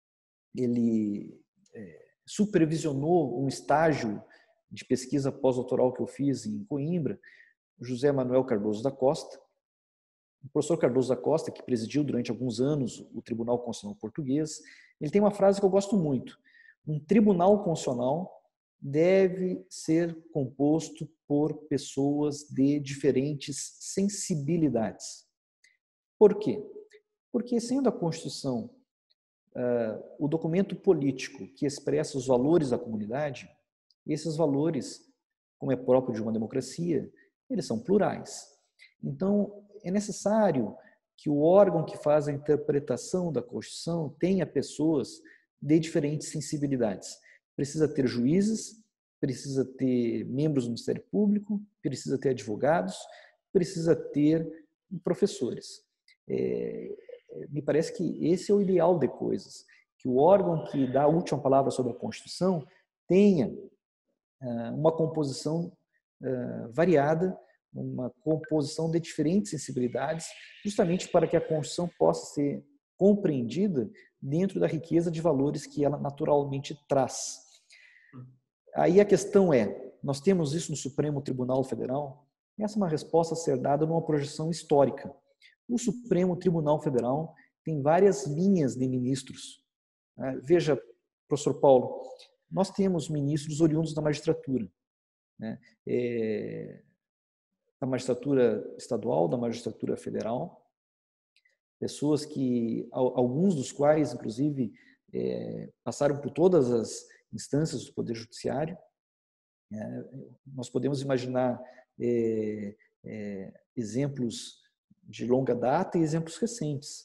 ele é, supervisionou um estágio de pesquisa pós-doutoral que eu fiz em Coimbra, José Manuel Cardoso da Costa. O professor Cardoso da Costa, que presidiu durante alguns anos o Tribunal Constitucional Português, ele tem uma frase que eu gosto muito. Um tribunal constitucional deve ser composto por pessoas de diferentes sensibilidades. Por quê? Porque, sendo a Constituição uh, o documento político que expressa os valores da comunidade, esses valores, como é próprio de uma democracia, eles são plurais. Então, é necessário que o órgão que faz a interpretação da Constituição tenha pessoas de diferentes sensibilidades. Precisa ter juízes, precisa ter membros do Ministério Público, precisa ter advogados, precisa ter professores. É, me parece que esse é o ideal de coisas, que o órgão que dá a última palavra sobre a Constituição tenha uh, uma composição uh, variada, uma composição de diferentes sensibilidades, justamente para que a Constituição possa ser compreendida dentro da riqueza de valores que ela naturalmente traz. Aí a questão é, nós temos isso no Supremo Tribunal Federal? Essa é uma resposta a ser dada numa projeção histórica. O Supremo Tribunal Federal tem várias linhas de ministros. Veja, professor Paulo, nós temos ministros oriundos da magistratura. É, da magistratura estadual, da magistratura federal, pessoas que, alguns dos quais, inclusive, é, passaram por todas as instâncias do Poder Judiciário. É, nós podemos imaginar é, é, exemplos de longa data e exemplos recentes.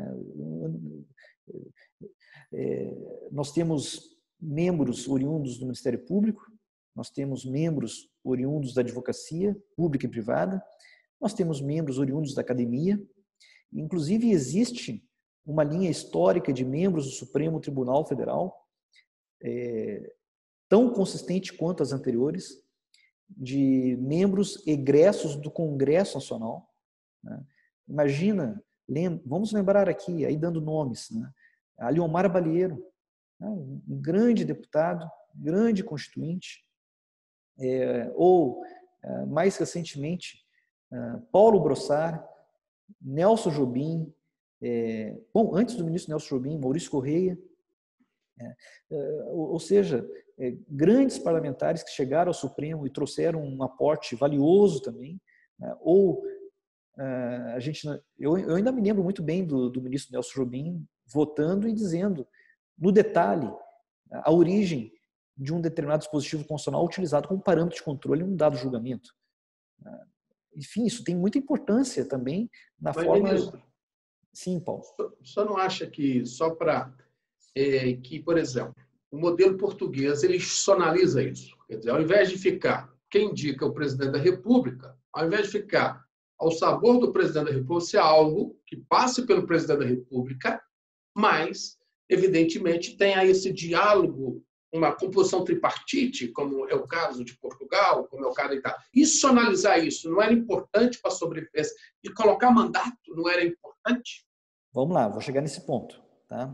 É, é, nós temos membros oriundos do Ministério Público, nós temos membros oriundos da advocacia pública e privada, nós temos membros oriundos da academia, inclusive existe uma linha histórica de membros do Supremo Tribunal Federal, é, tão consistente quanto as anteriores, de membros egressos do Congresso Nacional. Né? Imagina, lem vamos lembrar aqui, aí dando nomes, né? A Liomar Balieiro, né? Um grande deputado, grande constituinte, é, ou, é, mais recentemente, é, Paulo Brossard, Nelson Jobim, é, bom, antes do ministro Nelson Jobim, Maurício Correia, é, é, ou, ou seja, é, grandes parlamentares que chegaram ao Supremo e trouxeram um aporte valioso também, né? Ou é, a gente, eu, eu ainda me lembro muito bem do, do ministro Nelson Jobim votando e dizendo, no detalhe, a origem de um determinado dispositivo constitucional utilizado como parâmetro de controle em um dado julgamento. Enfim, isso tem muita importância também na Mas, forma... ministro, Sim, Paulo. o senhor não acha que só para... É, que, por exemplo, o modelo português, ele institucionaliza isso. Quer dizer, ao invés de ficar quem indica o presidente da República, ao invés de ficar ao sabor do presidente da República, ser algo que passe pelo presidente da República, mas, evidentemente, tenha esse diálogo, uma composição tripartite, como é o caso de Portugal, como é o caso da Itália. Institucionalizar isso não era importante para a sobrevivência? E colocar mandato não era importante? Vamos lá, vou chegar nesse ponto. Tá?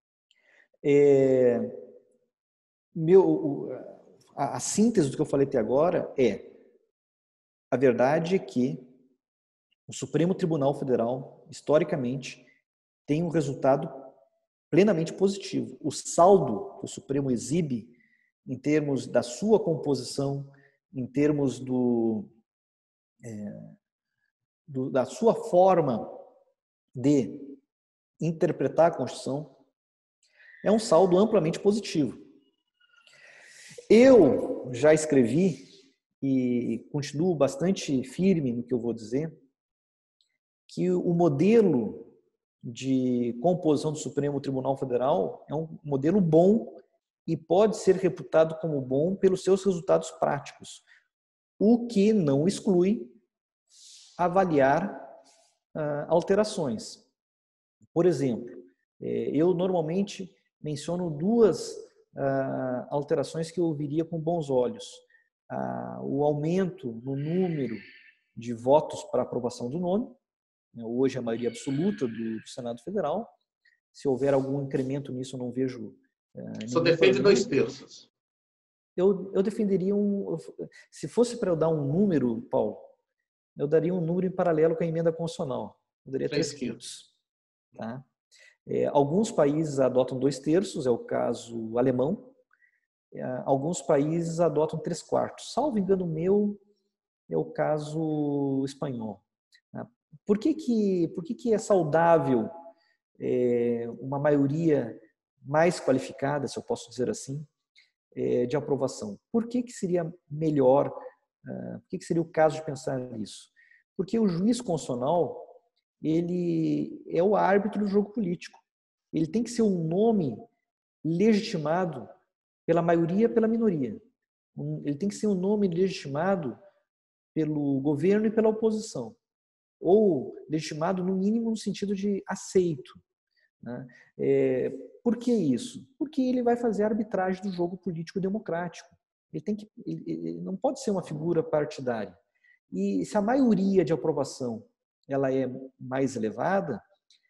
É, meu, a, a síntese do que eu falei até agora é: a verdade é que o Supremo Tribunal Federal, historicamente, tem um resultado plenamente positivo. O saldo que o Supremo exibe, em termos da sua composição, em termos do, é, do, da sua forma de interpretar a Constituição, é um saldo amplamente positivo. Eu já escrevi, e continuo bastante firme no que eu vou dizer, que o modelo de composição do Supremo Tribunal Federal é um modelo bom e pode ser reputado como bom pelos seus resultados práticos, o que não exclui avaliar ah, alterações. Por exemplo, eu normalmente menciono duas ah, alterações que eu viria com bons olhos. Ah, o aumento no número de votos para aprovação do nome, hoje a maioria absoluta do, do Senado Federal. Se houver algum incremento nisso, eu não vejo... Uh, Só defende dois terços. Eu, eu defenderia um... Se fosse para eu dar um número, Paulo, eu daria um número em paralelo com a emenda constitucional. Eu daria três quintos. Tá? É, alguns países adotam dois terços, é o caso alemão. É, alguns países adotam três quartos. Salvo engano meu, é o caso espanhol. Por que que, por que que é saudável é, uma maioria mais qualificada, se eu posso dizer assim, é, de aprovação? Por que que seria melhor, uh, por que que seria o caso de pensar nisso? Porque o juiz constitucional, ele é o árbitro do jogo político. Ele tem que ser um nome legitimado pela maioria e pela minoria. Um, ele tem que ser um nome legitimado pelo governo e pela oposição, ou legitimado, no mínimo, no sentido de aceito. Né? É, por que isso? Porque ele vai fazer a arbitragem do jogo político democrático. Ele, tem que, ele, ele não pode ser uma figura partidária. E se a maioria de aprovação ela é mais elevada,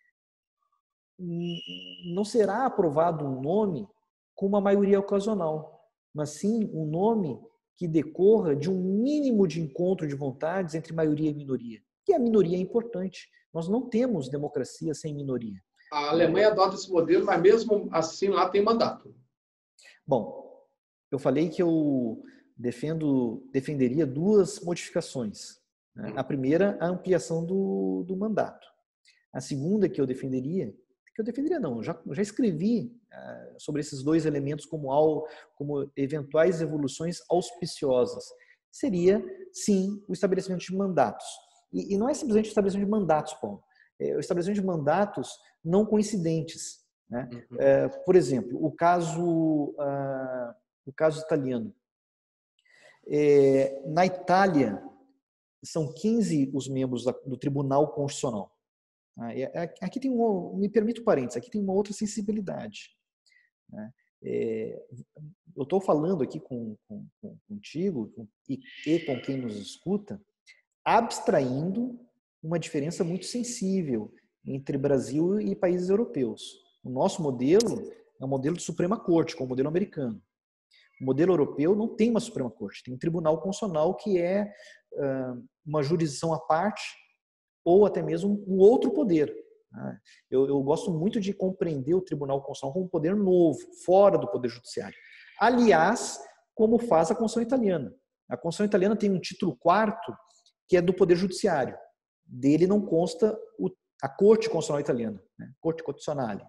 não será aprovado um nome com uma maioria ocasional, mas sim um nome que decorra de um mínimo de encontro de vontades entre maioria e minoria. E a minoria é importante. Nós não temos democracia sem minoria. A Alemanha adota esse modelo, mas mesmo assim lá tem mandato. Bom, eu falei que eu defendo, defenderia duas modificações. A primeira, a ampliação do, do mandato. A segunda que eu defenderia, que eu defenderia não, já, já escrevi uh, sobre esses dois elementos como, ao, como eventuais evoluções auspiciosas, seria, sim, o estabelecimento de mandatos. E, e não é simplesmente o estabelecimento de mandatos, Paulo. É o estabelecimento de mandatos não coincidentes. Né? Uhum. É, por exemplo, o caso, uh, o caso italiano. É, na Itália, são quinze os membros da, do Tribunal Constitucional. Aqui tem um, me permito parênteses, aqui tem uma outra sensibilidade. Né? É, eu estou falando aqui com, com, com, contigo com, e, e com quem nos escuta, abstraindo uma diferença muito sensível entre Brasil e países europeus. O nosso modelo é um modelo de Suprema Corte, como o modelo americano. O modelo europeu não tem uma Suprema Corte, tem um Tribunal Constitucional que é uh, uma jurisdição à parte ou até mesmo um outro poder. Eu, eu gosto muito de compreender o Tribunal Constitucional como um poder novo, fora do Poder Judiciário. Aliás, como faz a Constituição italiana. A Constituição italiana tem um título quarto que é do Poder Judiciário. Dele não consta o, a Corte Constitucional Italiana, né? Corte Costituzionale.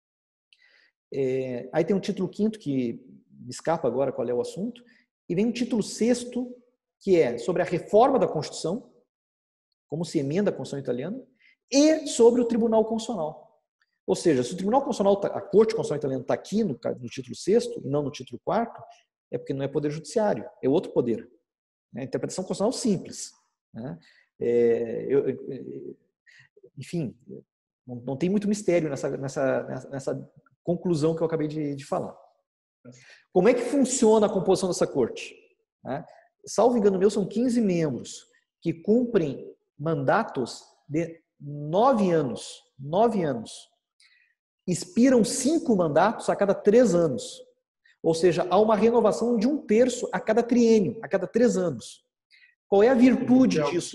É, aí tem um título quinto, que me escapa agora qual é o assunto, e vem um título sexto, que é sobre a reforma da Constituição, como se emenda a Constituição italiana, e sobre o Tribunal Constitucional. Ou seja, se o Tribunal Constitucional, a Corte Constitucional Italiana está aqui no, no título sexto e não no título quarto, é porque não é poder judiciário, é outro poder. É a interpretação constitucional simples. Né? É, eu, eu, enfim, não, não tem muito mistério nessa, nessa, nessa conclusão que eu acabei de, de falar. Como é que funciona a composição dessa corte? Né? Salvo engano meu, são quinze membros que cumprem mandatos de nove anos. Nove anos. Expiram cinco mandatos a cada três anos. Ou seja, há uma renovação de um terço a cada triênio, a cada três anos. Qual é a virtude disso?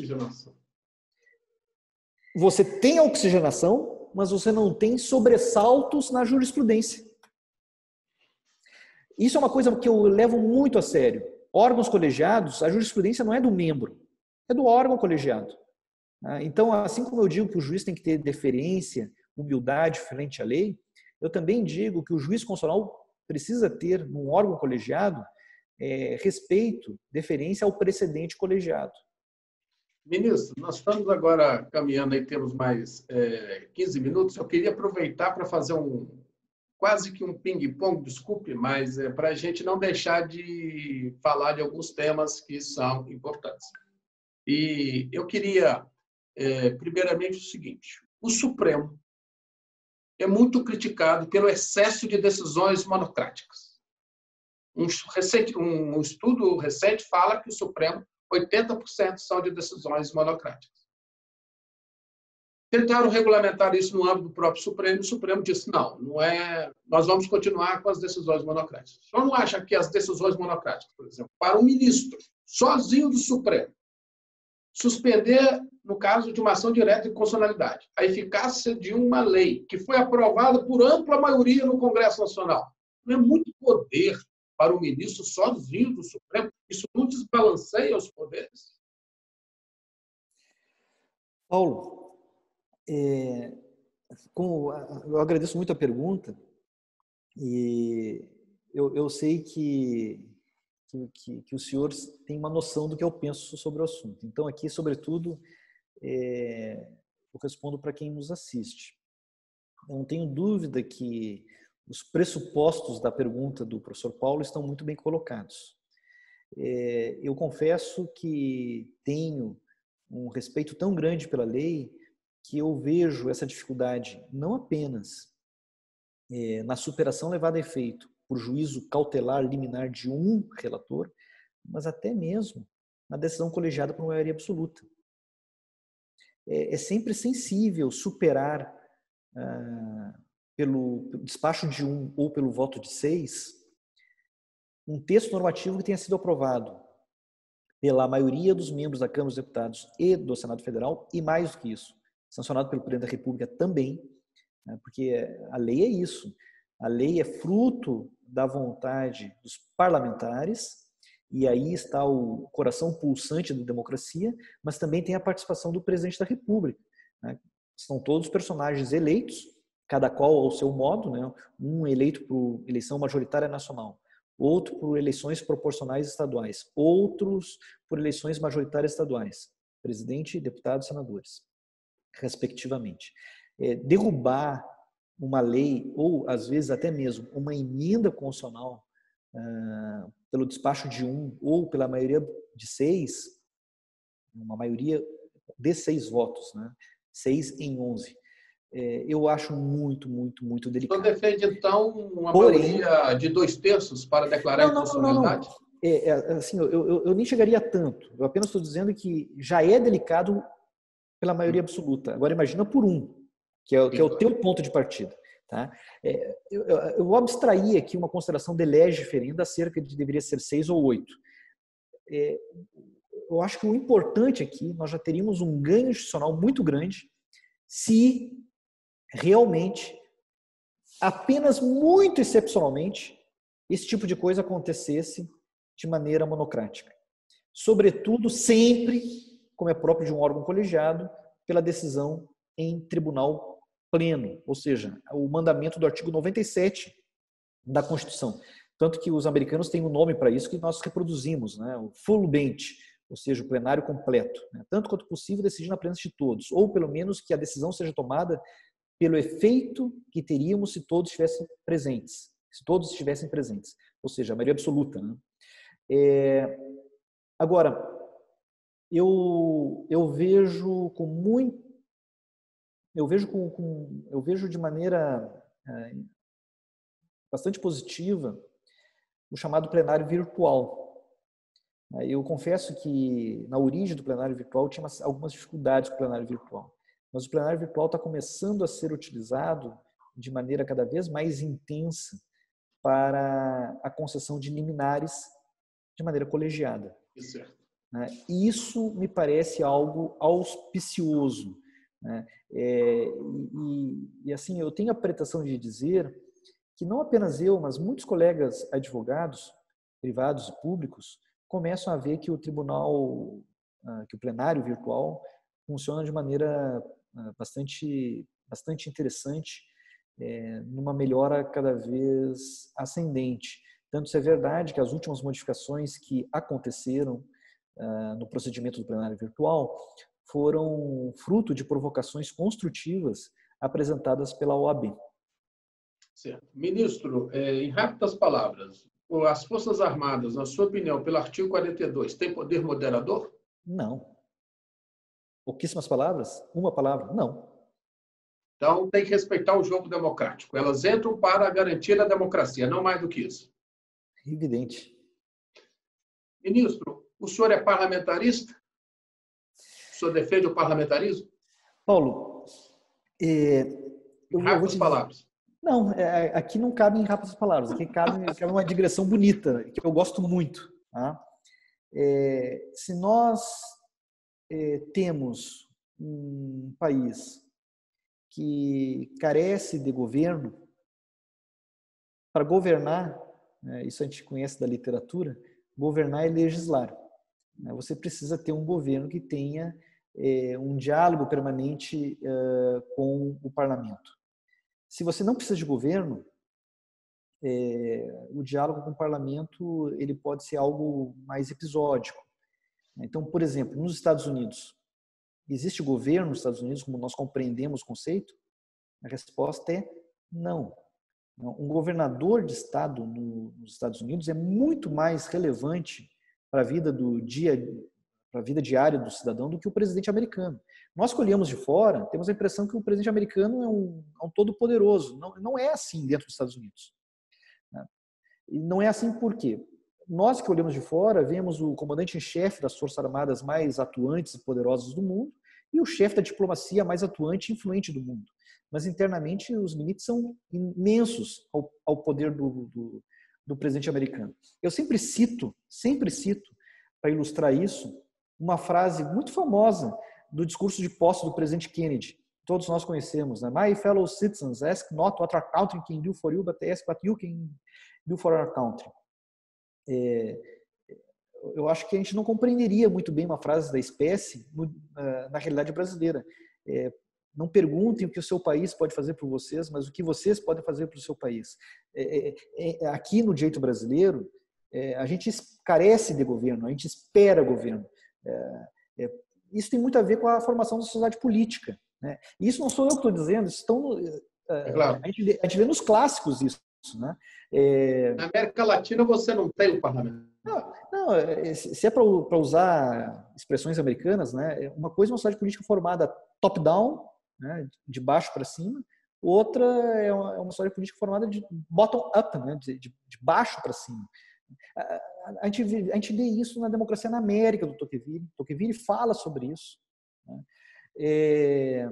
Você tem a oxigenação, mas você não tem sobressaltos na jurisprudência. Isso é uma coisa que eu levo muito a sério. Órgãos colegiados, a jurisprudência não é do membro, é do órgão colegiado. Então, assim como eu digo que o juiz tem que ter deferência, humildade frente à lei, eu também digo que o juiz constitucional precisa ter, num órgão colegiado, é, respeito, deferência ao precedente colegiado. Ministro, nós estamos agora caminhando aí, temos mais é, quinze minutos. Eu queria aproveitar para fazer um, quase que um ping-pong, desculpe, mas é para a gente não deixar de falar de alguns temas que são importantes. E eu queria, é, primeiramente, o seguinte: o Supremo é muito criticado pelo excesso de decisões monocráticas. Um, recente, um estudo recente fala que o Supremo, oitenta por cento são de decisões monocráticas. Tentaram regulamentar isso no âmbito do próprio Supremo, e o Supremo disse, não, não é, nós vamos continuar com as decisões monocráticas. O senhor não acha que as decisões monocráticas, por exemplo, para um ministro sozinho do Supremo, suspender, no caso de uma ação direta de constitucionalidade, a eficácia de uma lei que foi aprovada por ampla maioria no Congresso Nacional, não é muito poder para o ministro sozinho do Supremo? Isso não desbalanceia os poderes? Paulo, é, como, eu agradeço muito a pergunta e eu, eu sei que, que, que o senhor tem uma noção do que eu penso sobre o assunto. Então, aqui, sobretudo, é, eu respondo para quem nos assiste. Eu não tenho dúvida que os pressupostos da pergunta do professor Paulo estão muito bem colocados. É, eu confesso que tenho um respeito tão grande pela lei que eu vejo essa dificuldade não apenas é, na superação levada a efeito por juízo cautelar liminar de um relator, mas até mesmo na decisão colegiada por maioria absoluta. É, é sempre sensível superar ah, pelo despacho de um ou pelo voto de seis, um texto normativo que tenha sido aprovado pela maioria dos membros da Câmara dos Deputados e do Senado Federal, e mais do que isso, sancionado pelo Presidente da República também, né, porque a lei é isso. A lei é fruto da vontade dos parlamentares E aí está o coração pulsante da democracia, mas também tem a participação do presidente da República, né? São todos personagens eleitos, cada qual ao seu modo, né? Um eleito por eleição majoritária nacional, outro por eleições proporcionais estaduais, outros por eleições majoritárias estaduais, presidente, deputados, senadores, respectivamente. É, derrubar uma lei, ou às vezes até mesmo uma emenda constitucional, ah, pelo despacho de um ou pela maioria de seis, uma maioria de seis votos, né? Seis em onze. É, eu acho muito, muito, muito delicado. Então defende, então, uma Porém, maioria de dois terços para declarar não, não, não, não, inconstitucionalidade? não. É, é, assim, eu, eu, eu nem chegaria tanto. Eu apenas estou dizendo que já é delicado pela maioria absoluta. Agora imagina por um, que é, que é o teu ponto de partida. Tá? É, eu, eu vou abstrair aqui uma consideração de lege ferenda acerca de deveria ser seis ou oito. É, eu acho que o importante aqui, nós já teríamos um ganho institucional muito grande se realmente, apenas muito excepcionalmente, esse tipo de coisa acontecesse de maneira monocrática. Sobretudo, sempre, como é próprio de um órgão colegiado, pela decisão em tribunal pleno, ou seja, o mandamento do artigo noventa e sete da Constituição. Tanto que os americanos têm um nome para isso que nós reproduzimos, né? O full bench, ou seja, o plenário completo. Né? Tanto quanto possível decidir na presença de todos, ou pelo menos que a decisão seja tomada pelo efeito que teríamos se todos estivessem presentes, se todos estivessem presentes, ou seja, a maioria absoluta. Né? É, agora, eu, eu vejo com muito, eu vejo com, com eu vejo de maneira é, bastante positiva o chamado plenário virtual. Eu confesso que na origem do plenário virtual tinha algumas dificuldades com o plenário virtual, mas o plenário virtual está começando a ser utilizado de maneira cada vez mais intensa para a concessão de liminares de maneira colegiada. Certo. E isso me parece algo auspicioso. É, e, e assim, eu tenho a pretensão de dizer que não apenas eu, mas muitos colegas advogados, privados e públicos, começam a ver que o tribunal, que o plenário virtual funciona de maneira bastante, bastante interessante, é, numa melhora cada vez ascendente. Tanto isso é verdade que as últimas modificações que aconteceram uh, no procedimento do plenário virtual foram fruto de provocações construtivas apresentadas pela O A B. Certo. Ministro, em rápidas palavras, as Forças Armadas, na sua opinião, pelo artigo quarenta e dois, têm poder moderador? Não. Pouquíssimas palavras? Uma palavra? Não. Então, tem que respeitar o jogo democrático. Elas entram para garantir a democracia, não mais do que isso. Evidente. Ministro, o senhor é parlamentarista? O senhor defende o parlamentarismo? Paulo, é, eu, em rápidas eu vou te palavras. Não, é, aqui não cabe em rápidas palavras, aqui cabe, cabe uma digressão bonita, que eu gosto muito. Tá? É, se nós é, temos um país que carece de governo, para governar, né, isso a gente conhece da literatura, governar é legislar. Né? Você precisa ter um governo que tenha é, um diálogo permanente é, com o parlamento. Se você não precisa de governo, é, o diálogo com o parlamento ele pode ser algo mais episódico. Então, por exemplo, nos Estados Unidos, existe governo nos Estados Unidos como nós compreendemos o conceito? A resposta é não. Um governador de estado no, nos Estados Unidos é muito mais relevante para a vida do dia, para a vida diária do cidadão do que o presidente americano. Nós que olhamos de fora, temos a impressão que o presidente americano é um, é um todo-poderoso. Não, não é assim dentro dos Estados Unidos. E não é assim por quê? Nós que olhamos de fora, vemos o comandante em chefe das Forças Armadas mais atuantes e poderosas do mundo e o chefe da diplomacia mais atuante e influente do mundo. Mas internamente os limites são imensos ao, ao poder do, do, do presidente americano. Eu sempre cito, sempre cito, para ilustrar isso, uma frase muito famosa do discurso de posse do presidente Kennedy. Todos nós conhecemos, né? My fellow citizens, ask not what our country can do for you, but ask what you can do for our country. É, eu acho que a gente não compreenderia muito bem uma frase da espécie na realidade brasileira. É, não perguntem o que o seu país pode fazer por vocês, mas o que vocês podem fazer para o seu país. É, é, é, aqui no direito brasileiro, é, a gente carece de governo, a gente espera governo. É, é, isso tem muito a ver com a formação da sociedade política, né? E isso não sou eu que estou dizendo, isso estão, É claro. a, gente, a gente vê nos clássicos isso. Né? É... Na América Latina você não tem o parlamento. Não, não, se é para usar expressões americanas, né, uma coisa é uma sociedade política formada top-down, né, de baixo para cima, outra é uma, é uma sociedade política formada de bottom-up, né, de, de, de baixo para cima. A, a, a, gente vê, a gente vê isso na democracia na América do Tocqueville. Tocqueville fala sobre isso. Né? É,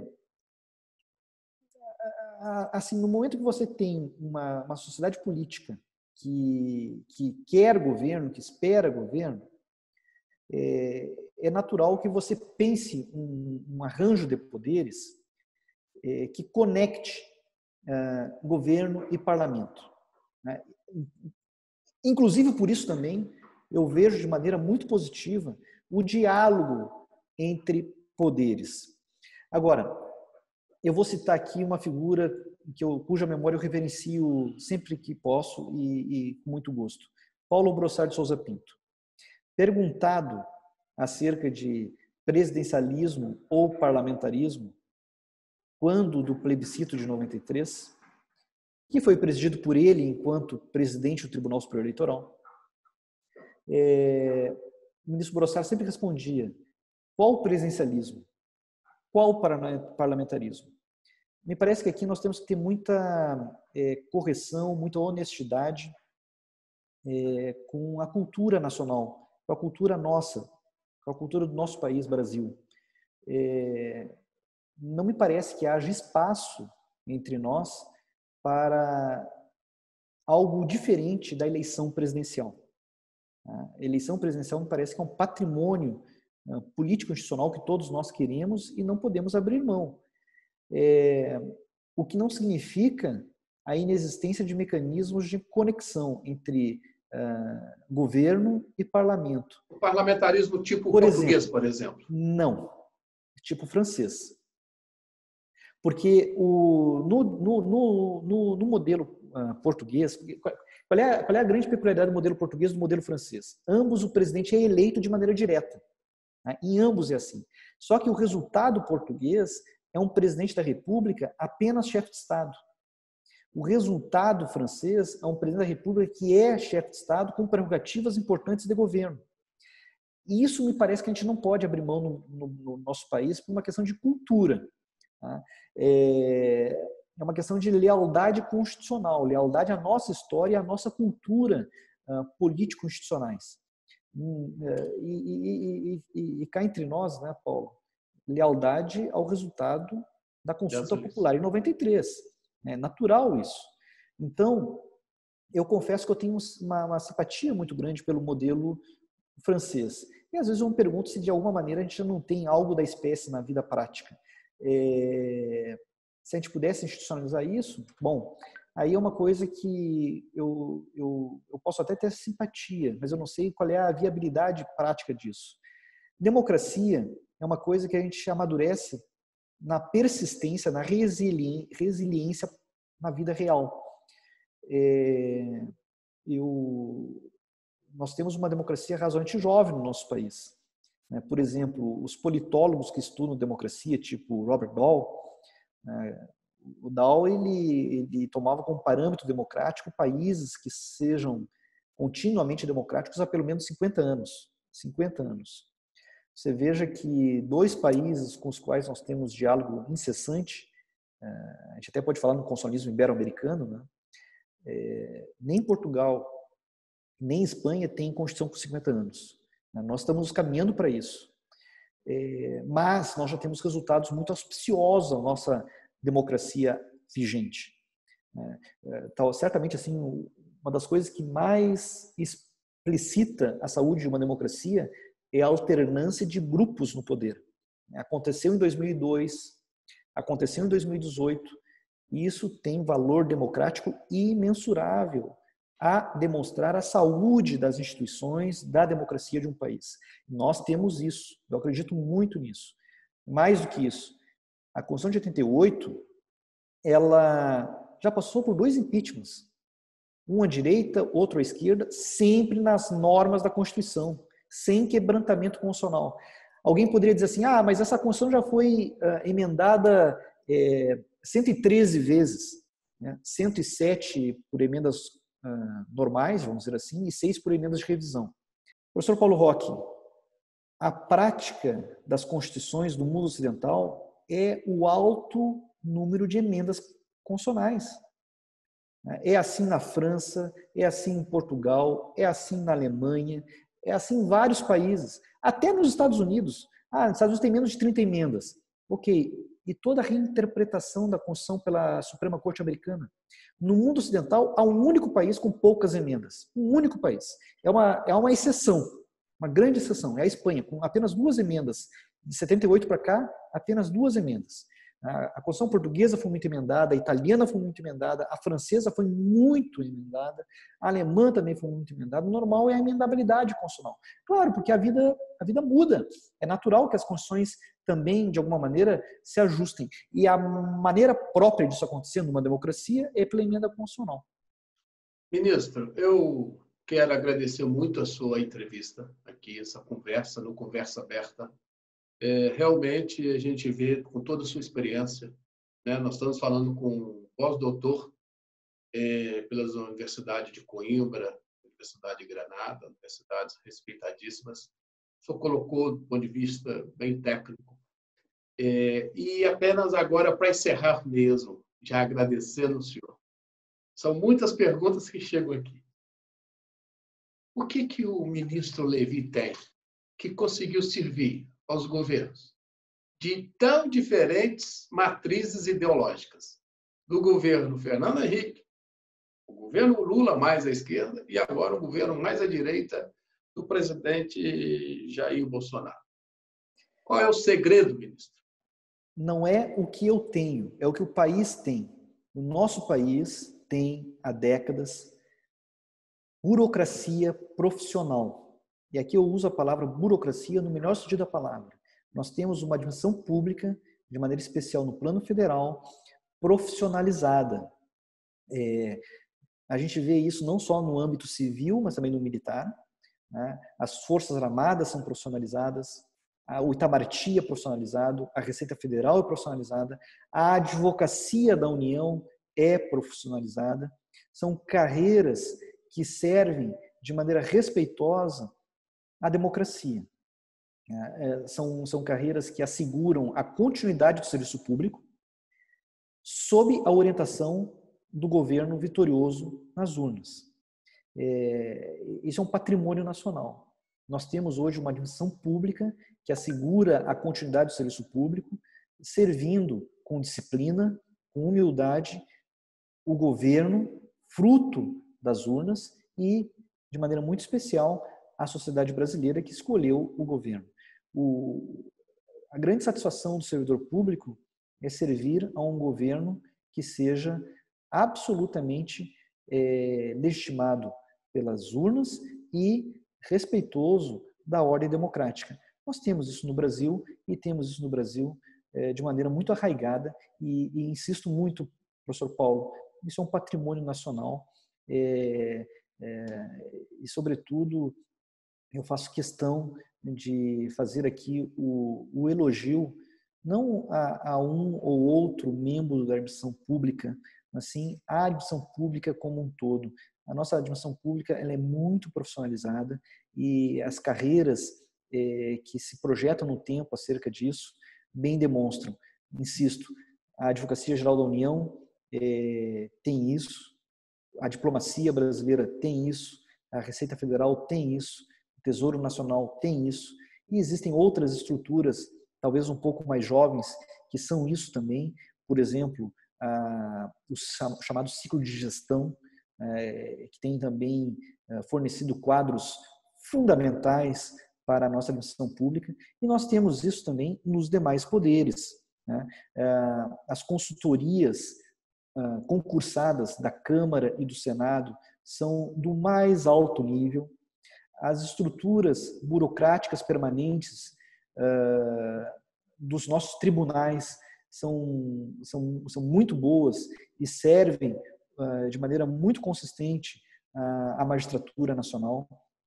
assim, no momento que você tem uma, uma sociedade política que, que quer governo, que espera governo, é, é natural que você pense um, um arranjo de poderes é, que conecte é, governo e parlamento. Né? Inclusive, por isso também, eu vejo de maneira muito positiva o diálogo entre poderes. Agora, eu vou citar aqui uma figura que eu, cuja memória eu reverencio sempre que posso e, e com muito gosto. Paulo Brossard de Souza Pinto. Perguntado acerca de presidencialismo ou parlamentarismo, quando do plebiscito de noventa e três, que foi presidido por ele enquanto presidente do Tribunal Superior Eleitoral, é, o ministro Brossard sempre respondia: qual presidencialismo? Qual parlamentarismo? Me parece que aqui nós temos que ter muita é, correção, muita honestidade é, com a cultura nacional, com a cultura nossa, com a cultura do nosso país, Brasil. É, não me parece que haja espaço entre nós para algo diferente da eleição presidencial. A eleição presidencial me parece que é um patrimônio político-institucional que todos nós queremos e não podemos abrir mão. É, o que não significa a inexistência de mecanismos de conexão entre uh, governo e parlamento. O parlamentarismo tipo por português, exemplo, por exemplo? Não. Tipo francês. Porque o, no, no, no, no, no modelo uh, português, qual é, qual é a grande peculiaridade do modelo português e do modelo francês? Ambos, o presidente é eleito de maneira direta. Né? Em ambos é assim. Só que o resultado português é um presidente da República apenas chefe de Estado. O resultado francês é um presidente da República que é chefe de Estado com prerrogativas importantes de governo. E isso me parece que a gente não pode abrir mão no, no, no nosso país por uma questão de cultura. Tá? É, é uma questão de lealdade constitucional, lealdade à nossa história e à nossa cultura uh, político-institucionais. Hum, e, e, e, e, e cá entre nós, né, Paulo? Lealdade ao resultado da consulta popular em noventa e três. É natural isso. Então, eu confesso que eu tenho uma, uma simpatia muito grande pelo modelo francês. E às vezes eu me pergunto se de alguma maneira a gente não tem algo da espécie na vida prática. É, se a gente pudesse institucionalizar isso, bom, aí é uma coisa que eu, eu, eu posso até ter simpatia, mas eu não sei qual é a viabilidade prática disso. Democracia é uma coisa que a gente amadurece na persistência, na resiliência na vida real. É, eu, nós temos uma democracia razoavelmente jovem no nosso país. Né? Por exemplo, os politólogos que estudam democracia, tipo Robert Dahl, né? O Dahl ele, ele tomava como parâmetro democrático países que sejam continuamente democráticos há pelo menos cinquenta anos. cinquenta anos. Você veja que dois países com os quais nós temos diálogo incessante, a gente até pode falar no constitucionalismo ibero-americano, né? É, nem Portugal, nem Espanha tem Constituição com cinquenta anos. Nós estamos caminhando para isso. É, mas nós já temos resultados muito auspiciosos à nossa democracia vigente. É, tá, certamente, assim, uma das coisas que mais explicita a saúde de uma democracia é a alternância de grupos no poder. Aconteceu em dois mil e dois, aconteceu em dois mil e dezoito, e isso tem valor democrático imensurável. a demonstrar a saúde das instituições, da democracia de um país. Nós temos isso, eu acredito muito nisso. Mais do que isso, a Constituição de oitenta e oito, ela já passou por dois impeachments, um à direita, outro à esquerda, sempre nas normas da Constituição, sem quebrantamento constitucional. Alguém poderia dizer assim, ah, mas essa Constituição já foi uh, emendada é, cento e treze vezes, né? cento e sete por emendas uh, normais, vamos dizer assim, e seis por emendas de revisão. Professor Paulo Roque, a prática das constituições do mundo ocidental é o alto número de emendas constitucionais. É assim na França, é assim em Portugal, é assim na Alemanha, é assim em vários países. Até nos Estados Unidos. Ah, nos Estados Unidos tem menos de trinta emendas. Ok. E toda a reinterpretação da Constituição pela Suprema Corte Americana. No mundo ocidental, há um único país com poucas emendas. Um único país. É uma, é uma exceção, uma grande exceção. É a Espanha, com apenas duas emendas. De setenta e oito para cá, apenas duas emendas. A Constituição portuguesa foi muito emendada, a italiana foi muito emendada, a francesa foi muito emendada, a alemã também foi muito emendada. O normal é a emendabilidade constitucional. Claro, porque a vida, a vida muda. É natural que as constituições também, de alguma maneira, se ajustem. E a maneira própria disso acontecer numa democracia é pela emenda constitucional. Ministro, eu quero agradecer muito a sua entrevista aqui, essa conversa, no Conversa Aberta. É, realmente, a gente vê, com toda a sua experiência, né, nós estamos falando com um pós-doutor é, pelas universidades de Coimbra, Universidade de Granada, universidades respeitadíssimas. O senhor colocou do ponto de vista bem técnico. É, e apenas agora, para encerrar mesmo, já agradecendo o senhor. São muitas perguntas que chegam aqui. O que, que o ministro Levi tem que conseguiu servir aos governos de tão diferentes matrizes ideológicas? Do governo Fernando Henrique, o governo Lula mais à esquerda e agora o governo mais à direita do presidente Jair Bolsonaro. Qual é o segredo, ministro? Não é o que eu tenho, é o que o país tem. O nosso país tem há décadas burocracia profissional. E aqui eu uso a palavra burocracia no melhor sentido da palavra. Nós temos uma dimensão pública, de maneira especial no plano federal, profissionalizada. É, a gente vê isso não só no âmbito civil, mas também no militar. Né? As Forças Armadas são profissionalizadas, o Itamaraty é profissionalizado, a Receita Federal é profissionalizada, a Advocacia da União é profissionalizada. São carreiras que servem de maneira respeitosa à democracia. São, são carreiras que asseguram a continuidade do serviço público sob a orientação do governo vitorioso nas urnas. É, isso é um patrimônio nacional. Nós temos hoje uma dimensão pública que assegura a continuidade do serviço público, servindo com disciplina, com humildade, o governo, fruto das urnas, e, de maneira muito especial, a sociedade brasileira que escolheu o governo. O, a grande satisfação do servidor público é servir a um governo que seja absolutamente é, legitimado pelas urnas e respeitoso da ordem democrática. Nós temos isso no Brasil e temos isso no Brasil é, de maneira muito arraigada e, e insisto muito, professor Paulo, isso é um patrimônio nacional é, é, e, sobretudo, eu faço questão de fazer aqui o, o elogio não a, a um ou outro membro da administração pública, mas sim a administração pública como um todo. A nossa administração pública ela é muito profissionalizada e as carreiras eh, que se projetam no tempo acerca disso bem demonstram. Insisto, a Advocacia Geral da União eh, tem isso, a diplomacia brasileira tem isso, a Receita Federal tem isso, o Tesouro Nacional tem isso, e existem outras estruturas, talvez um pouco mais jovens, que são isso também. Por exemplo, a, o chamado ciclo de gestão, é, que tem também é, fornecido quadros fundamentais para a nossa administração pública, e nós temos isso também nos demais poderes. Né? As consultorias concursadas da Câmara e do Senado são do mais alto nível. As estruturas burocráticas permanentes uh, dos nossos tribunais são, são, são muito boas e servem uh, de maneira muito consistente uh, à magistratura nacional.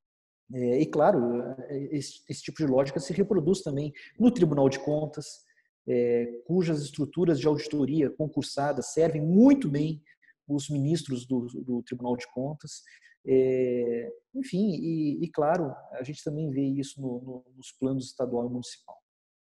É, e, claro, esse, esse tipo de lógica se reproduz também no Tribunal de Contas, é, cujas estruturas de auditoria concursadas servem muito bem os ministros do, do Tribunal de Contas. É, enfim, e, e, claro, a gente também vê isso no, no, nos planos estadual e municipal.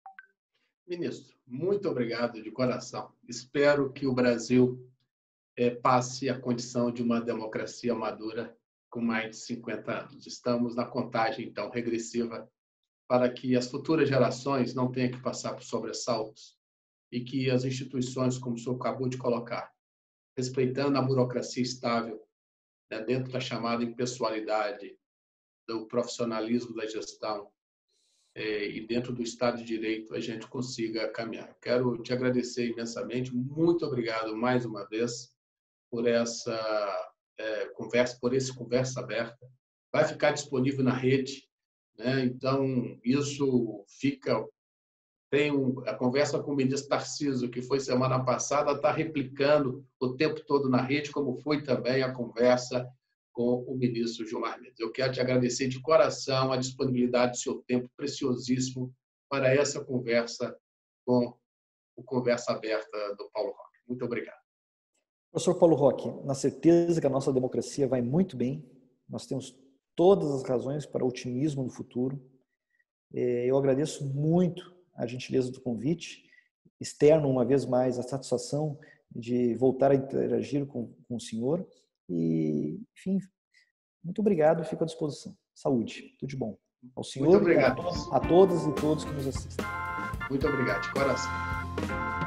Ministro, muito obrigado de coração. Espero que o Brasil é, passe a condição de uma democracia madura com mais de cinquenta anos. Estamos na contagem, então, regressiva para que as futuras gerações não tenham que passar por sobressaltos e que as instituições, como o senhor acabou de colocar, respeitando a burocracia estável, né, dentro da chamada impessoalidade, do profissionalismo da gestão eh, e dentro do Estado de Direito, a gente consiga caminhar. Quero te agradecer imensamente. Muito obrigado mais uma vez por essa eh, conversa, por esse conversa aberta. Vai ficar disponível na rede, né? Então, isso fica... Tem um, a conversa com o ministro Tarcísio, que foi semana passada, está replicando o tempo todo na rede, como foi também a conversa com o ministro Gilmar Mendes. Eu quero te agradecer de coração a disponibilidade do seu tempo preciosíssimo para essa conversa com o Conversa Aberta do Paulo Roque. Muito obrigado. Professor Paulo Roque, na certeza que a nossa democracia vai muito bem, nós temos todas as razões para otimismo no futuro. Eu agradeço muito a gentileza do convite, externo uma vez mais a satisfação de voltar a interagir com, com o senhor e, enfim, muito obrigado e fico à disposição. Saúde, tudo de bom. Ao senhor, muito obrigado. A, a todas e todos que nos assistem. Muito obrigado, de coração.